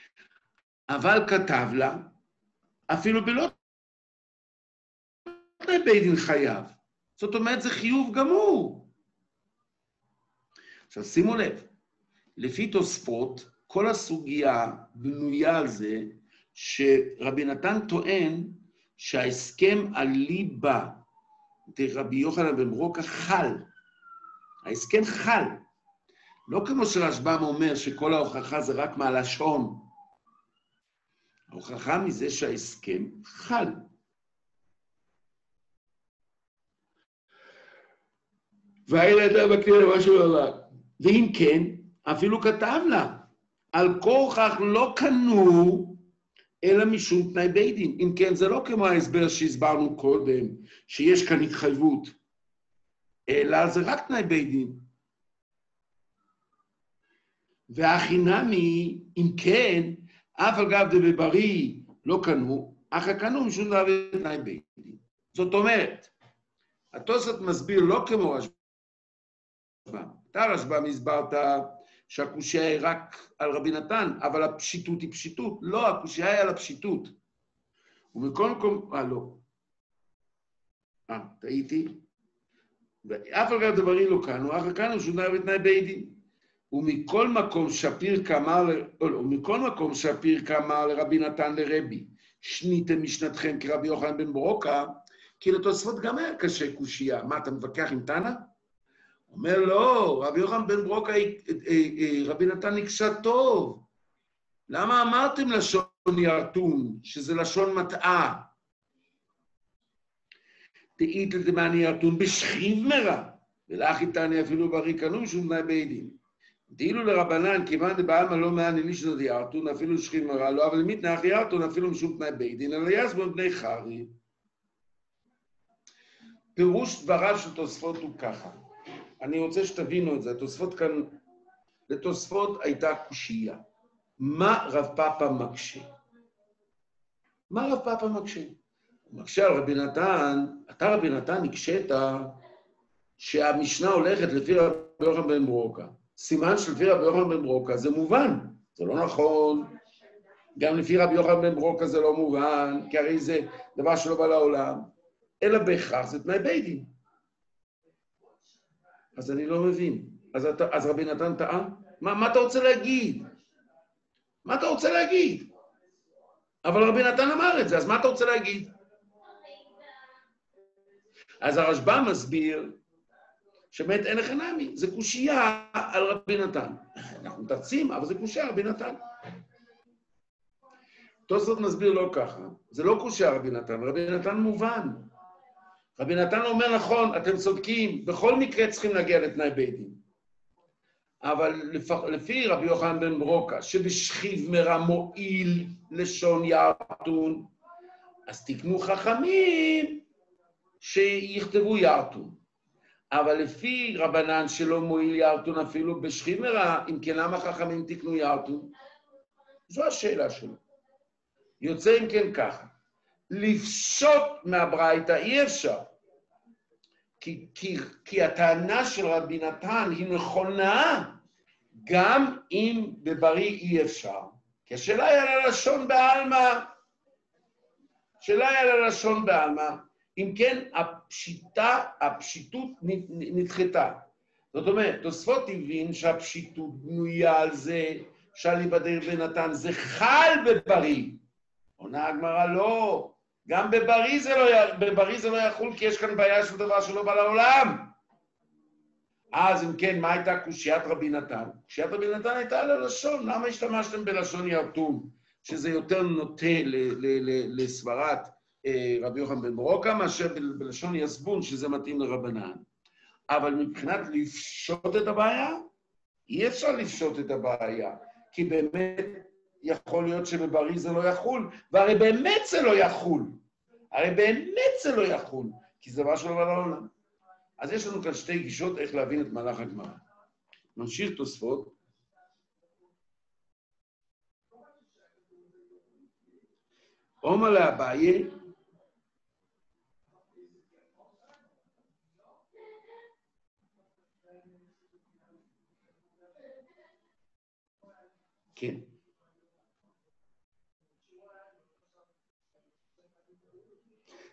אבל כתב לה, אפילו בלא תנאי בית דין חייב. זאת אומרת, זה חיוב גמור. עכשיו, שימו לב, לפי תוספות, כל הסוגיה בנויה על זה שרבי נתן טוען שההסכם על ליבה, רבי יוחנן בן ברוקה, חל. ההסכם חל. לא כמו שרשב"ם אומר שכל ההוכחה זה רק מהלשון. ההוכחה מזה שההסכם חל. והילד בקנה למשהו עליו. ואם כן, אפילו כתב לה, על כורכך לא קנו, אלא משום תנאי בית דין. אם כן, זה לא כמו ההסבר שהסברנו קודם, שיש כאן התחייבות, אלא זה רק תנאי בית דין. והחינמי, אם כן, אף אגב דבבריא לא קנו, אך קנו משום דבר תנאי בית דין. זאת אומרת, התוספות מסביר לא כמו רשב"ם. אתה רשב"ם הסברת שהקושיה היא רק על רבי נתן, אבל הפשיטות היא פשיטות. לא, הקושיה היא על הפשיטות. ומכל מקום, אה, לא. אה, טעיתי. ואף אגב דברי לא קנו, אך קנו משום דבר תנאי בית דין. ומכל מקום שפיר כאמר, לא, ומכל מקום שפיר כאמר לרבי נתן לרבי, שניתם משנתכם כרבי יוחנן בן ברוקה, כי לתוספות גם היה קשה קושייה. מה, אתה מתווכח עם תנא? אומר לא, רבי יוחנן בן ברוקה, רבי נתן נקשה טוב. למה אמרתם לשון ירטון, שזה לשון מטעה? תהית לדמני ירטון בשכיב מרע, ולאח איתני אפילו ברי קנו שום תנאי בית דין. דאילו לרבנן, כיוון דבעלמא לא מעני לישנא דירטון, אפילו שכיב מרע, לא, אבל למית נח ירטון אפילו משום תנאי בית דין, אלא יסבון בני חרי. פירוש דבריו של תוספות הוא ככה. אני רוצה שתבינו את זה, התוספות כאן, לתוספות הייתה קושייה. מה רב פאפא מקשה? מה רב פאפא מקשה? הוא מקשה על רבי נתן, אתה רבי נתן הקשית שהמשנה הולכת לפי רבי יוחנן בן ברוקה. סימן שלפי רבי יוחנן בן ברוקה זה מובן, זה לא נכון. גם לפי רבי יוחנן בן ברוקה זה לא מובן, כי הרי זה דבר שלא בא לעולם, אלא בהכרח זה תנאי בית דין. אז אני לא מבין. אז, אתה, אז רבי נתן טעה? מה, מה אתה רוצה להגיד? מה אתה רוצה להגיד? אבל רבי נתן אמר את זה, אז מה אתה רוצה להגיד? אז הרשב"ם מסביר שבאמת אין לך נמי, זה קושייה על רבי נתן. אנחנו תרצים, אבל זה קושייה על רבי נתן. תוספות מסביר לא ככה, זה לא קושייה על רבי נתן, רבי נתן מובן. רבי נתן אומר נכון, אתם צודקים, בכל מקרה צריכים להגיע לתנאי בית דין. אבל לפי רבי יוחנן בן ברוקה, שבשכיב מרע מועיל לשון ירטון, אז תקנו חכמים שיכתבו ירטון. אבל לפי רבנן שלא מועיל ירטון אפילו בשכיב מרע, אם כן למה חכמים תקנו ירטון? זו השאלה שלו. יוצא אם כן ככה. לפשוט מהברייתא אי אפשר. כי, כי, כי הטענה של רבי נתן היא נכונה, גם אם בבריא אי אפשר. כי השאלה היא על הלשון בעלמא. השאלה היא על הלשון בעלמא. אם כן, הפשיטה, הפשיטות נדחתה. זאת אומרת, תוספות הבין שהפשיטות בנויה על זה, שאליבא דרבי נתן, זה חל בבריא. עונה הגמרא לא. גם בבריא זה לא, בבריא זה לא יחול, כי יש כאן בעיה של דבר שלא בא לעולם. אז אם כן, מה הייתה קושיית רבי נתן? קושיית רבי נתן הייתה על הלשון. למה השתמשתם בלשון ירטון, שזה יותר נוטה לסברת רבי יוחנן בן ברוקה, מאשר בלשון יסבון, שזה מתאים לרבנן. אבל מבחינת לפשוט את הבעיה, אי אפשר לפשוט את הבעיה, כי באמת יכול להיות שבבריא זה לא יחול, והרי באמת זה לא יחול. הרי באמת זה לא יחול, כי זה דבר שלא בא לעולם. אז יש לנו כאן שתי גישות איך להבין את מהלך הגמרא. ממשיך תוספות. אומר לאביי, כן.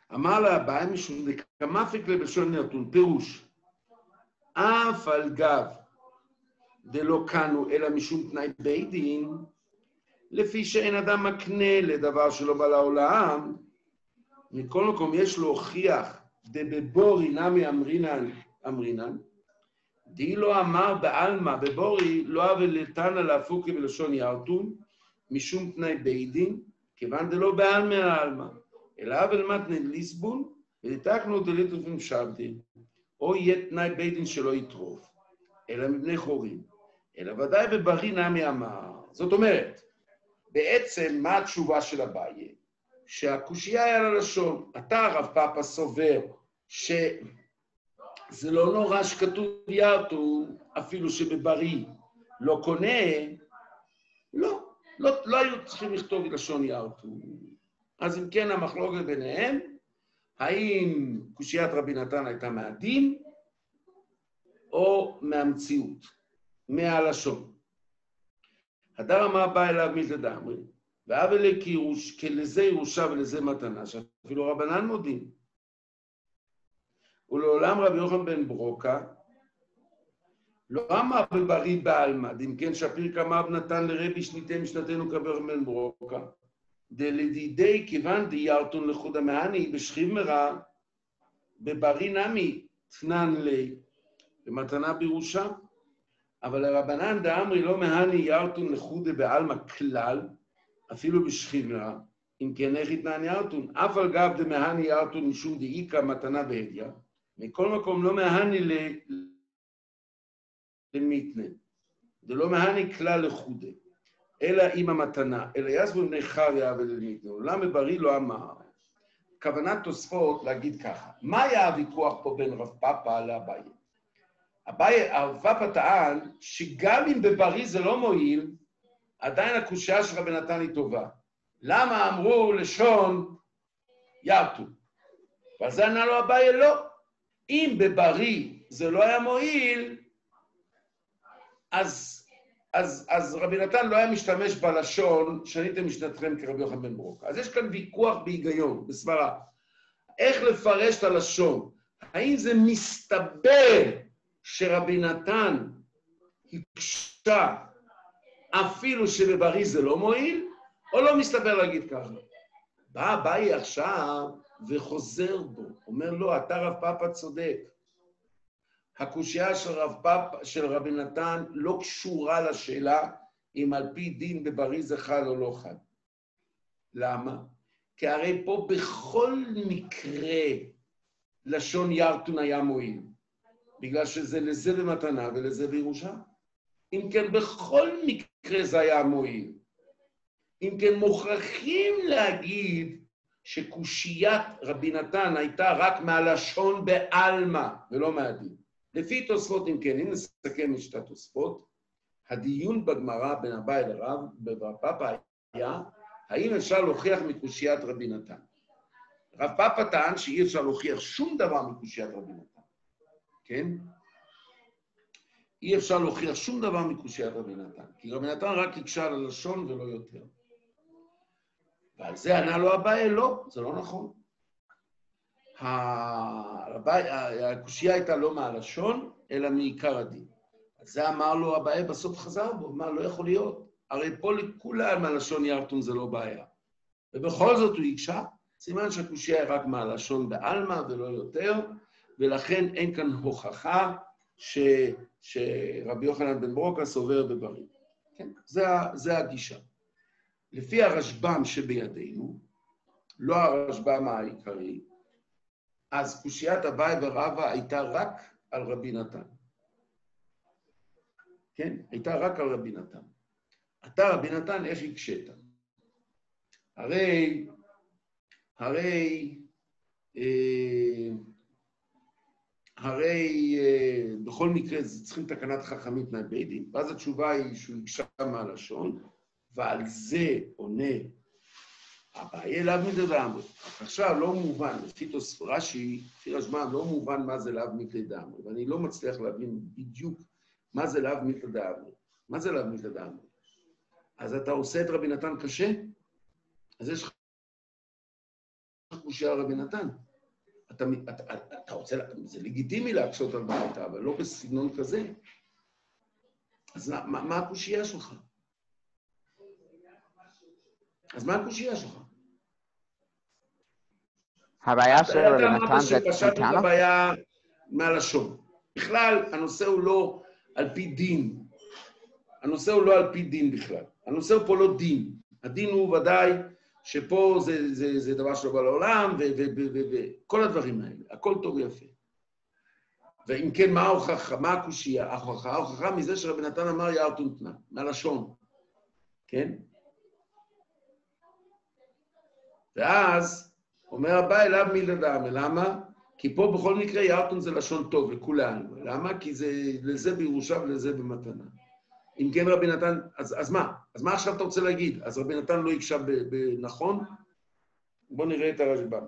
אמר לה, הבעיה משום דקמפיק לבלשון נתון, פירוש, אף על גב דלא קנו אלא משום תנאי בית דין, לפי שאין אדם מקנה לדבר שלא בא לעולם, מכל מקום יש להוכיח דבבורי נמי אמרינן, אמרינן, די לא אמר בעלמא בבורי, לא אבל לתנא להפוקי בלשון ירתון, משום תנאי בית דין, כיוון דלא בעלמא העלמא, אלא אבל מתנה ליסבון, ולתקנו דליטרופים שבדין, או יהיה תנאי בית דין שלא יטרוף, אלא מבני חורים, אלא ודאי בברי נמי אמר. זאת אומרת, בעצם מה התשובה של אביי? שהקושייה היה ללשון, אתה הרב פאפא סובר שזה לא נורא שכתוב ירתון, אפילו שבבריא לא קונה, לא, לא, לא היו צריכים לכתוב לשון ירתון. אז אם כן המחלוקת ביניהם, האם קושיית רבי נתן הייתה מהדין, או מהמציאות, מהלשון. הדר אמר בא אליו מילתא דאמרי, ואבל כי לזה ירושה ולזה מתנה, שאפילו רבנן מודים. ולעולם רבי יוחנן בן ברוקה, לא אמר בבריא בעלמא, אם כן שפיר כמר נתן לרבי שניתן משנתנו כרבי יוחנן בן ברוקה, דלדידי כיוון דיירתון לחודה מהני בשכיב מרע, בבריא נמי תנן לי, במתנה בירושה, אבל הרבנן דאמרי לא מהני ירתון לחודה בעלמא כלל, אפילו בשכיב מרע, אם כן איך יתנן ירתון, אף על גב דמהני ירתון משום דאיקה מתנה בהדיא, מכל מקום לא מהני למיתנה, דלא מהני כלל לחודה, אלא עם המתנה, אלא יסבו בני חריה ולמיתנה, עולם בבריא לא אמר. כוונת תוספות להגיד ככה, מה היה הוויכוח פה בין רב פאפא לאביי? אביי, הרב פאפא טען שגם אם בבריא זה לא מועיל, עדיין הקושייה של רבי נתן היא טובה. למה אמרו לשון ירתון? ועל זה ענה לו אביי לא. אם בבריא זה לא היה מועיל, אז, אז, אז רבי נתן לא היה משתמש בלשון שניתם משנתכם כרבי יוחנן בן ברוקה. אז יש כאן ויכוח בהיגיון, בסברה. איך לפרש את הלשון? האם זה מסתבר שרבי נתן הקשה אפילו שבבריא זה לא מועיל, או לא מסתבר להגיד ככה? בא אביי עכשיו וחוזר בו, אומר לו, אתה רב פאפא צודק. הקושייה של רב פאפא, של רבי נתן לא קשורה לשאלה אם על פי דין בבריא זה חל או לא חל. למה? כי הרי פה בכל מקרה לשון ירתון היה מועיל, בגלל שזה לזה במתנה ולזה בירושה. אם כן, בכל מקרה זה היה מועיל. אם כן, מוכרחים להגיד שקושיית רבי נתן הייתה רק מהלשון בעלמא ולא מהדין. לפי תוספות, אם כן, אם נסתכל משתי תוספות, הדיון בגמרא בין אביי לרב ברב פאפא היה, האם אפשר להוכיח מקושיית רבי נתן? רב פאפא טען שאי אפשר להוכיח שום דבר מקושיית רבי נתן. כן? אי אפשר להוכיח שום דבר מקושיית רבי נתן, כי רבי נתן רק הקשה על הלשון ולא יותר. ועל זה ענה לו אביי, לא, זה לא נכון. הקושייה הייתה לא מהלשון, אלא מעיקר הדין. אז זה אמר לו אביי, בסוף חזר בו, מה, לא יכול להיות. הרי פה לכולה מהלשון ירתון זה לא בעיה. ובכל זאת הוא הקשה, סימן שהקושייה היא רק מהלשון בעלמא ולא יותר, ולכן אין כאן הוכחה ש... שרבי יוחנן בן ברוקה סובר בבריא. כן? זה, זה הגישה. לפי הרשב"ם שבידינו, לא הרשב"ם העיקרי, אז קושיית אביי ורבא הייתה רק על רבי נתן. כן? הייתה רק על רבי נתן. אתה רבי נתן, איך הקשית? הרי, הרי, אה, הרי אה, בכל מקרה צריכים תקנת חכמים תנאי בית דין, ואז התשובה היא שהוא הקשה מהלשון, ועל זה עונה אביי לאו מילתא דאמרי. עכשיו לא מובן, לפי תוספות רש"י, לפי רשב"ם, לא מובן מה זה לאו מילתא דאמרי, ואני לא מצליח להבין בדיוק מה זה לאו מילתא דאמרי. מה זה לאו מילתא דאמרי? אז אתה עושה את רבי נתן קשה? אז יש לך קושייה על רבי נתן. אתה, אתה, אתה רוצה, זה לגיטימי להקשות על ברייתא, אבל לא בסגנון כזה. אז מה, מה הקושייה שלך? אז מה הקושייה שלך? הבעיה של רבי נתן זה אתה אמרת שפשטנו את טענה? הבעיה מהלשון. בכלל, הנושא הוא לא על פי דין. הנושא הוא לא על פי דין בכלל. הנושא הוא פה לא דין. הדין הוא ודאי שפה זה, זה, זה דבר שלא בא לעולם, וכל הדברים האלה. הכל טוב ויפה. ואם כן, מה ההוכחה? מה הקושייה? ההוכחה, ההוכחה מזה שרבי נתן אמר יארתון תנא, מהלשון. כן? ואז אומר הבא אליו מילתא דעמי. למה? כי פה בכל מקרה יארתון זה לשון טוב לכולנו. למה? כי זה לזה בירושה ולזה במתנה. אם כן רבי נתן, אז, אז מה? אז מה עכשיו אתה רוצה להגיד? אז רבי נתן לא יקשב בנכון? בואו נראה את הרשב"ם.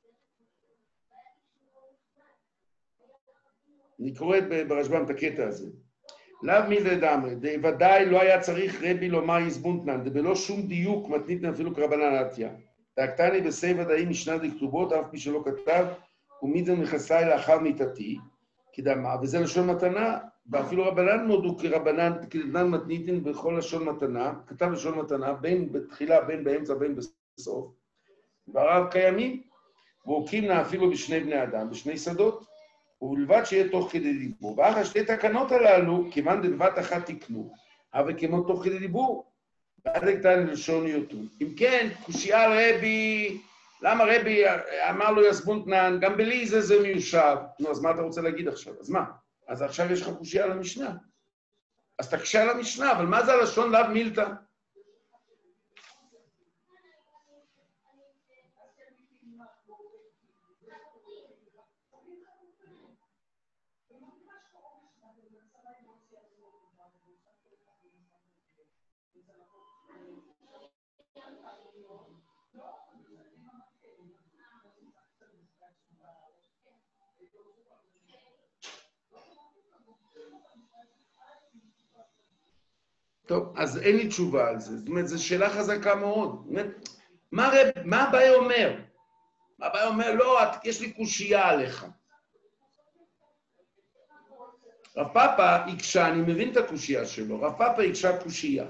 אני קורא ברשב"ם את הקטע הזה. לאו מילתא דעמי, ודאי לא היה צריך רבי לומר יזבונתנן, דבלא שום דיוק מתניתן אפילו כרבנן עטיה. דאקתני בסייבא דאי משנה דכתובות, אף פי שלא כתב, ומידן מכסאי לאחר מיתתי, כדאמר, וזה לשון מתנה, ואפילו רבנן מודו כרבנן, כדנן מתניתן בכל לשון מתנה, כתב לשון מתנה, בין בתחילה, בין באמצע, בין בסוף, והרב קיימים, והוקימנה אפילו בשני בני אדם, בשני שדות, ובלבד שיהיה תוך כדי דיבור. ואחר שתי תקנות הללו, כיוון דבבת אחת תקנו, אבל כמו תוך כדי דיבור, ועד קטן לשון יותון. אם כן, קושייה על רבי, למה רבי אמר לו יזבונתנן, גם בלי זה זה מיושב. נו, אז מה אתה רוצה להגיד עכשיו? אז מה? אז עכשיו יש לך קושייה על המשנה. אז תקשה על המשנה, אבל מה זה הלשון לאו מילתא? טוב, אז אין לי תשובה על זה. זאת אומרת, זו שאלה חזקה מאוד. זאת אומרת, מה, רב, מה הבעיה אומר? מה הבעיה אומר? לא, את, יש לי קושייה עליך. רב פאפא הקשה, אני מבין את הקושייה שלו, רב פאפא הקשה קושייה.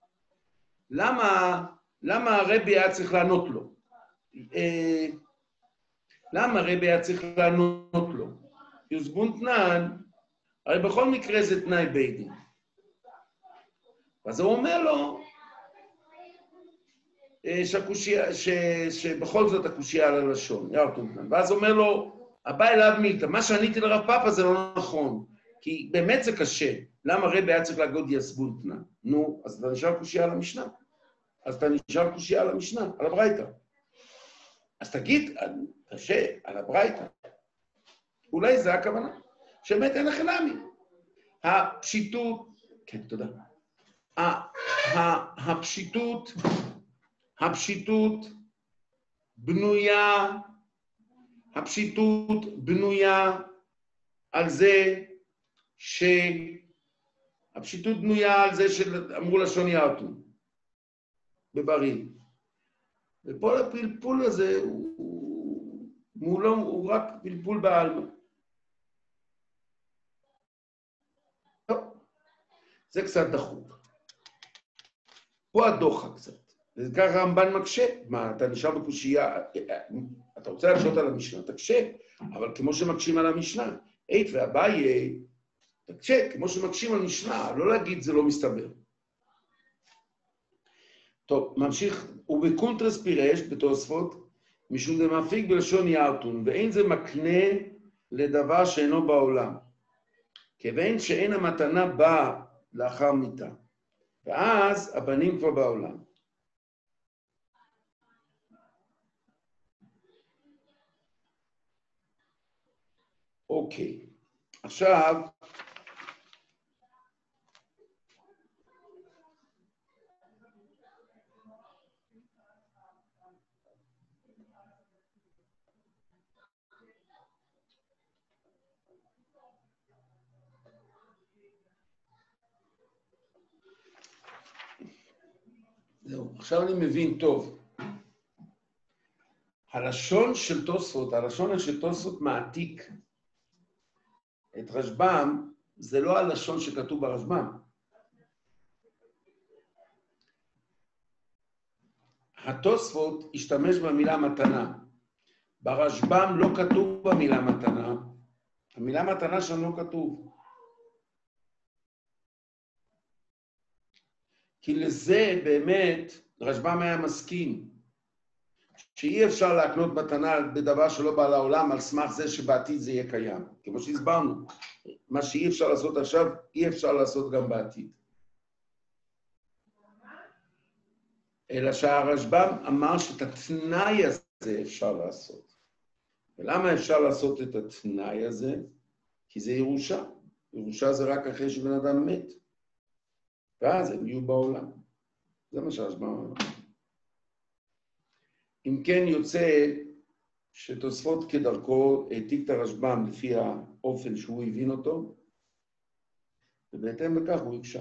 למה, למה הרבי היה צריך לענות לו? אה, למה הרבי היה צריך לענות לו? יזבונתנן, הרי בכל מקרה זה תנאי בית דין. אז הוא אומר לו, שהקושייה, ש, שבכל זאת הקושייה על הלשון, יארתון. ואז הוא אומר לו, הבא אליו מילתא, מה שעניתי לרב פאפא זה לא נכון, כי באמת זה קשה. למה רבי היה צריך להגיד יזבונתנן? נו, אז אתה נשאר קושייה על המשנה. אז אתה נשאר קושייה על המשנה, על הברייתא. אז תגיד, קשה, על הברייתא. אולי זה הכוונה, שבאמת אין לכם נמי. הפשיטות, כן, תודה. הפשיטות, הפשיטות בנויה, הפשיטות בנויה על זה ש... הפשיטות בנויה על זה שאמרו לשון יארתון, בבריא. ופה הפלפול הזה הוא, מולו, הוא רק פלפול בעלמא. טוב, זה קצת דחוק. פה הדוחה קצת. וככה הרמב"ן מקשה. מה, אתה נשאר בקושייה, אתה רוצה להקשות על המשנה, תקשה, אבל כמו שמקשים על המשנה, אית ואביי, תקשה, כמו שמקשים על המשנה, לא להגיד זה לא מסתבר. טוב, ממשיך, ובקונטרס פירש בתוספות, משום דמפיק בלשון יארתון, ואין זה מקנה לדבר שאינו בעולם, כיוון שאין המתנה באה לאחר מיתה. ואז הבנים כבר בעולם. אוקיי, עכשיו, זהו, עכשיו אני מבין טוב. הלשון של תוספות, הלשון של תוספות מעתיק את רשב"ם, זה לא הלשון שכתוב ברשב"ם. התוספות השתמש במילה מתנה. ברשב"ם לא כתוב במילה מתנה. המילה מתנה שם לא כתוב. כי לזה באמת רשב"ם היה מסכים. שאי אפשר להקנות מתנה בדבר שלא בא לעולם על סמך זה שבעתיד זה יהיה קיים. כמו שהסברנו, מה שאי אפשר לעשות עכשיו, אי אפשר לעשות גם בעתיד. אלא שהרשב"ם אמר שאת התנאי הזה אפשר לעשות. ולמה אפשר לעשות את התנאי הזה? כי זה ירושה. ירושה זה רק אחרי שבן אדם מת. ואז הם יהיו בעולם. זה מה שהרשב"ם אמר. אם כן יוצא שתוספות כדרכו העתיק את הרשב"ם לפי האופן שהוא הבין אותו, ובהתאם לכך הוא הקשה.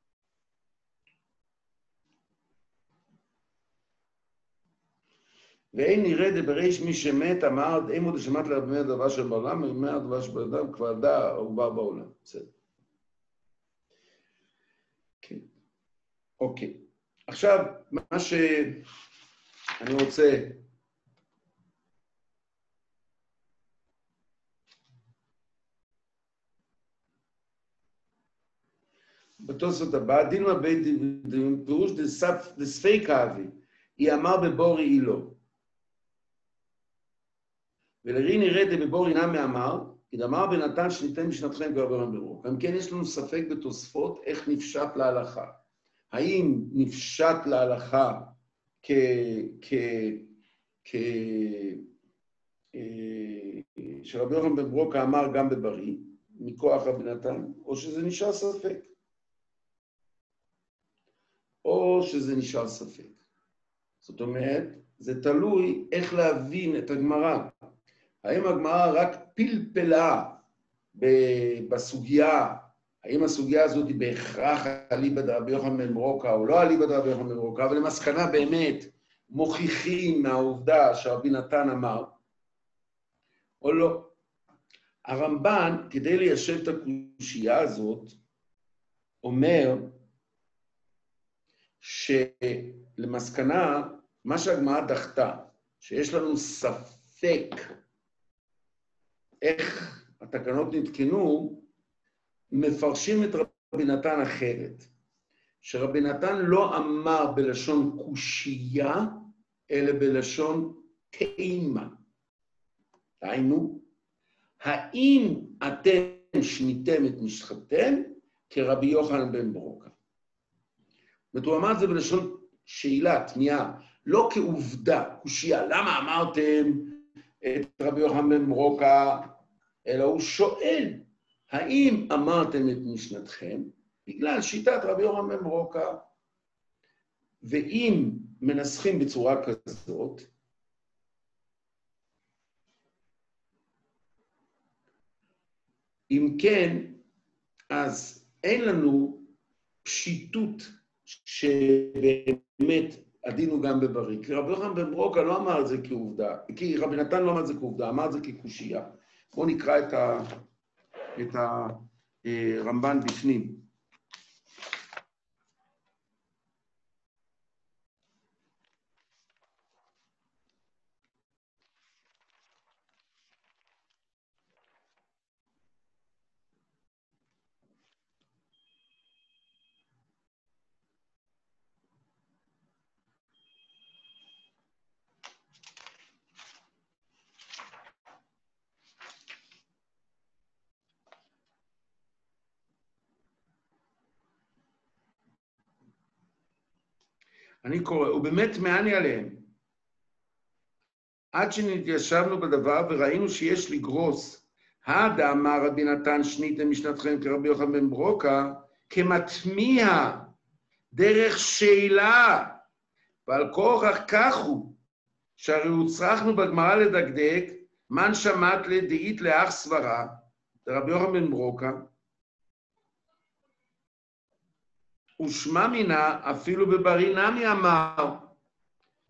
ואין נראה דבריש מי שמת, אמר, אין עוד שמעת להדמי הדבר של בעולם, ואומר הדבר של בעולם כבר דע, הוא בא בעולם. בסדר. כן. אוקיי. עכשיו, מה שאני רוצה... בתוספות הבא, דין מבית דין, פירוש דספק האבי, היא אמר בבורי אילו. ולרי נראית בבורי נמי אמר, כי דאמר בנתן שניתן משנתכם כבר ברם ברוק. גם כן יש לנו ספק בתוספות איך נפשט להלכה. האם נפשט להלכה כ... כ... כ... שרבי יוחנן בן ברוקה אמר גם בברי, מכוח רבי נתן, או שזה נשאר ספק. או שזה נשאר ספק. זאת אומרת, זה תלוי איך להבין את הגמרא. האם הגמרא רק פלפלה בסוגיה, האם הסוגיה הזאת היא בהכרח אליבא דרבי יוחנן בן ברוקה או לא אליבא דרבי יוחנן בן ברוקה, אבל למסקנה באמת מוכיחים מהעובדה שרבי נתן אמר, או לא. הרמב"ן, כדי ליישב את הקושייה הזאת, אומר שלמסקנה, מה שהגמרא דחתה, שיש לנו ספק איך התקנות נתקנו, מפרשים את רבי נתן אחרת. שרבי נתן לא אמר בלשון קושייה, אלא בלשון תאימה. היינו, האם אתם שניתם את משחתם כרבי יוחנן בן ברוקה? הוא אמר את זה בלשון שאלה, תמיהה, לא כעובדה, קושייה. למה אמרתם את רבי יוחנן בן ברוקה? אלא הוא שואל, האם אמרתם את משנתכם בגלל שיטת רבי יוחנן בן ברוקה? ואם מנסחים בצורה כזאת, אם כן, אז אין לנו פשיטות שבאמת עדינו גם בברי. כי רבי יוחנן בן ברוקה לא אמר את זה כעובדה, כי רבי נתן לא אמר את זה כעובדה, אמר את זה כקושייה. בואו נקרא את ה, את הרמב"ן בפנים. אני קורא, ובאמת מעני עליהם. עד שנתיישבנו בדבר וראינו שיש לגרוס, הדה אמר רבי נתן שניתם משנתכם כרבי יוחנן בן ברוקה, כמטמיע, דרך שאלה, ועל כורח כך הוא, שהרי הוצרכנו בגמרא לדקדק, מן שמעת לדעית לאח סברה, רבי יוחנן בן ברוקה, ושמע מינה אפילו בברי נמי אמר,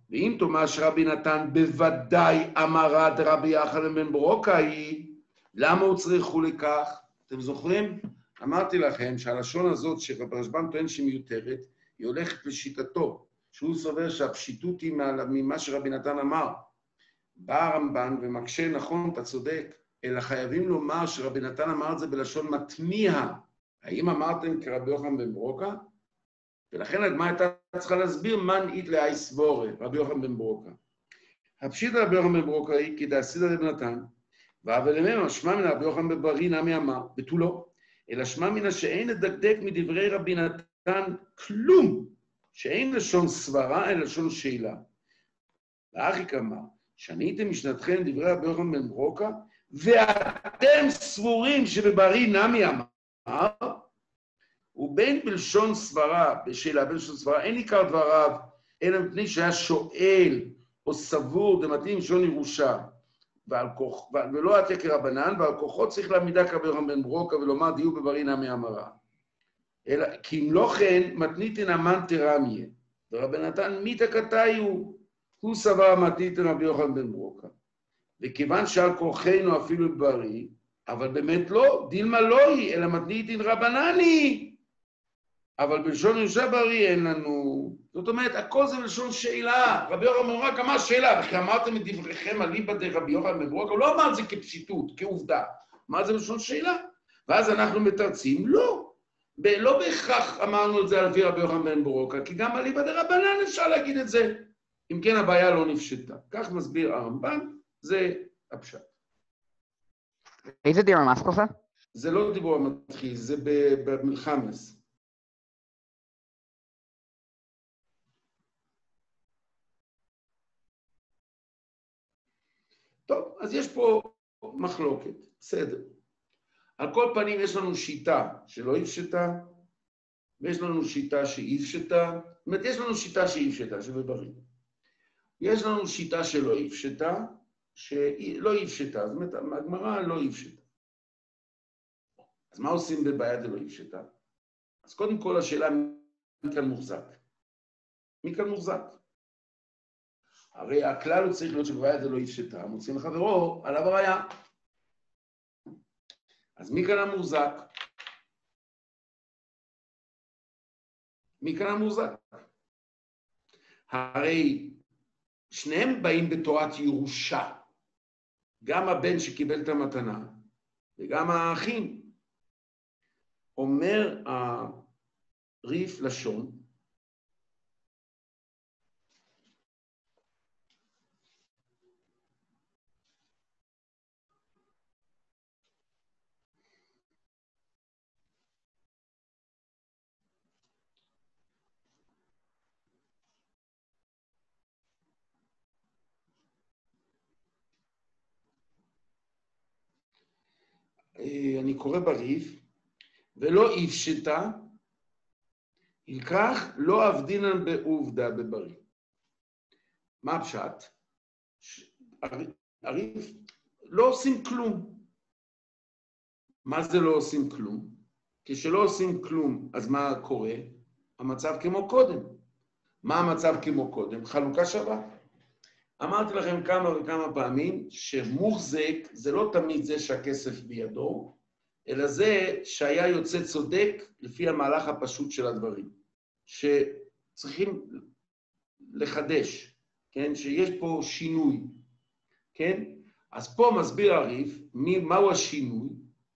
ואם תאמר שרבי נתן בוודאי אמרה דרבי יוחנן בן ברוקאי, למה הוא צריכו לכך? אתם זוכרים? אמרתי לכם שהלשון הזאת שרבן טוען שהיא מיותרת, היא הולכת לשיטתו, שהוא סובר שהפשיטות היא ממה שרבי נתן אמר. בא הרמב"ן ומקשה, נכון, אתה צודק, אלא חייבים לומר שרבי נתן אמר את זה בלשון מתמיהה. האם אמרתם כרבי יוחנן בן ברוקה? ולכן הגמרא הייתה צריכה להסביר מן אית לאי סבורה, רבי יוחנן בן ברוקה. הפשיט רבי יוחנן בן ברוקה היא כי דעסידא רבי נתן, אבל אמר שמע מן רבי יוחנן בן ברי נמי אמר, בתולו, אלא שמע מן שאין לדקדק מדברי רבי נתן כלום, שאין לשון סברה אלא לשון שאלה. ואחיק אמר, שניתם משנתכם דברי רבי יוחנן בן ברוקה, ואתם סבורים שבברי נמי אמר, ובין בלשון סברה, בשאלה בלשון סברה, אין עיקר דבריו, אלא מפני שהיה שואל או סבור דמתאים לשון ירושה, ועל כוח, ולא עתיה כרבנן, ועל כוחו צריך להעמידה כרבי יוחנן בן ברוקה ולומר דיוק בברי נמי אמרה. אלא, כי אם לא כן, מתניתין אמן תרמיה, ורבי נתן מיתא קטאי הוא, הוא סבר מתניתין רבי יוחנן בן ברוקה. וכיוון שעל כוחנו אפילו בברי, אבל באמת לא, דילמה לא היא, אלא מתניתין רבנני. אבל בלשון ירושה ברי אין לנו. זאת אומרת, הכל זה בלשון שאלה. רבי יוחנן בן ברוקה אמר שאלה, וכי אמרתם את דבריכם על ליבא דרבי יוחנן בן ברוקה, הוא לא אמר את זה כפשיטות, כעובדה. אמר את זה בלשון שאלה. ואז אנחנו מתרצים, לא. לא בהכרח אמרנו את זה על פי רבי יוחנן בן ברוקה, כי גם על ליבא דרבנן אפשר להגיד את זה. אם כן, הבעיה לא נפשטה. כך מסביר הרמב"ן, זה הפשט. איזה דיבור המסקל זה? זה לא דיבור המתחיל, זה במלחמס. טוב, אז יש פה מחלוקת, בסדר. על כל פנים יש לנו שיטה שלא יפשטה, ויש לנו שיטה שהיא יפשטה, זאת אומרת, יש לנו שיטה שהיא יפשטה, שבבריא. יש לנו שיטה שלא יפשטה, שלא יפשטה, זאת אומרת, הגמרא לא יפשטה. אז מה עושים בבעיה דלא יפשטה? אז קודם כל השאלה, מי כאן מוחזק? מי כאן מוחזק? הרי הכלל הוא צריך להיות שבבעיה דלא יפשטה, מוצאים לחברו עליו הראיה. אז מי כאן המוחזק? מי כאן המוחזק? הרי שניהם באים בתורת ירושה. גם הבן שקיבל את המתנה, וגם האחים. אומר הריף לשון, אני קורא בריף, ולא יפשטה, ילקח לא אבדינן בעובדה בבריא. מה הפשט? הריף, לא עושים כלום. מה זה לא עושים כלום? כשלא עושים כלום, אז מה קורה? המצב כמו קודם. מה המצב כמו קודם? חלוקה שווה. אמרתי לכם כמה וכמה פעמים שמוחזק זה לא תמיד זה שהכסף בידו, אלא זה שהיה יוצא צודק לפי המהלך הפשוט של הדברים, שצריכים לחדש, כן? שיש פה שינוי, כן? אז פה מסביר הריף, מהו השינוי?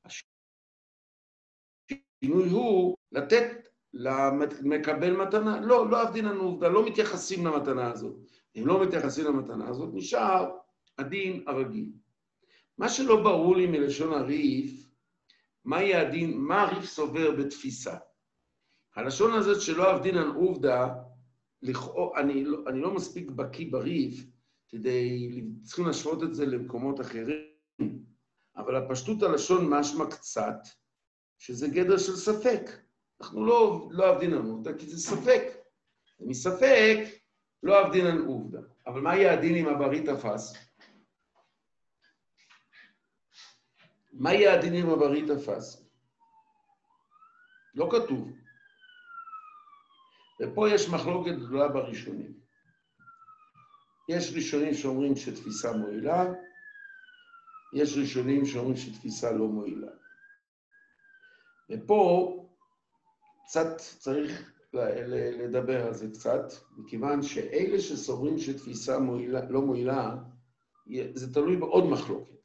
השינוי הוא לתת למקבל מתנה. לא, לא אבדינן עובדה, לא מתייחסים למתנה הזאת. אם לא מתייחסים למתנה הזאת, נשאר הדין הרגיל. מה שלא ברור לי מלשון הריף, מה יהיה הדין, מה הריף סובר בתפיסה? הלשון הזאת שלא אבדינן עובדה, אני, אני לא מספיק בקיא בריף, כדי, צריכים להשוות את זה למקומות אחרים, אבל הפשטות הלשון משמע קצת, שזה גדר של ספק. אנחנו לא, לא אבדינן עובדה, כי זה ספק. ומספק, לא אבדינן עובדה. אבל מה יהיה הדין אם הברי תפס? מה יהיה הדין אם הברי תפס? לא כתוב. ופה יש מחלוקת גדולה בראשונים. יש ראשונים שאומרים שתפיסה מועילה, יש ראשונים שאומרים שתפיסה לא מועילה. ופה קצת צריך לדבר על זה קצת, מכיוון שאלה שסוברים שתפיסה מועילה, לא מועילה, זה תלוי בעוד מחלוקת.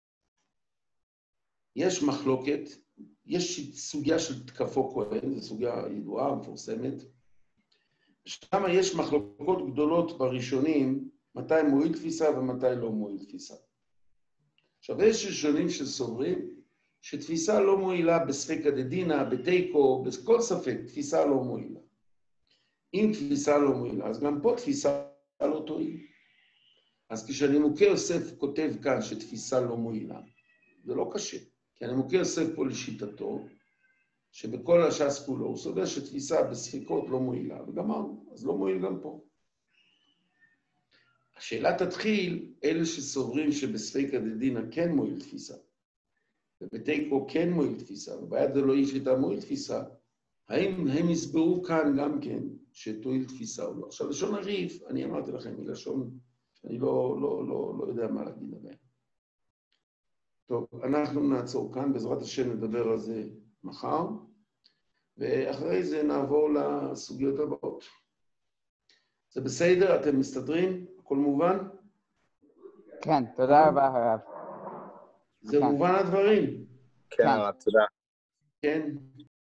יש מחלוקת, יש סוגיה של תקפו כהן, זו סוגיה ידועה, מפורסמת, שם יש מחלוקות גדולות בראשונים, מתי מועיל תפיסה ומתי לא מועיל תפיסה. עכשיו, יש ראשונים שסוברים שתפיסה לא מועילה בספקא דדינא, בתיקו, בכל ספק, תפיסה לא מועילה. אם תפיסה לא מועילה, אז גם פה תפיסה לא תועיל. אז כשהנימוקי יוסף כותב כאן שתפיסה לא מועילה, זה לא קשה, כי הנימוקי יוסף פה לשיטתו, שבכל הש"ס כולו הוא סובר שתפיסה בספקות לא מועילה, וגמרנו, אז לא מועיל גם פה. השאלה תתחיל, אלה שסוברים שבספקא דדינא כן מועיל תפיסה, ובתיקו כן מועיל תפיסה, וביד זה לא איש איתה מועיל תפיסה, האם הם יסברו כאן גם כן שתועיל תפיסה או לא? עכשיו, לשון הריף, אני אמרתי לכם, היא לשון שאני לא, לא, לא, לא יודע מה להגיד עליה. טוב, אנחנו נעצור כאן, בעזרת השם נדבר על זה מחר, ואחרי זה נעבור לסוגיות הבאות. זה בסדר? אתם מסתדרים? הכל מובן? כן, תודה רבה הרב. זה מובן הדברים? כן, הרב, תודה. כן.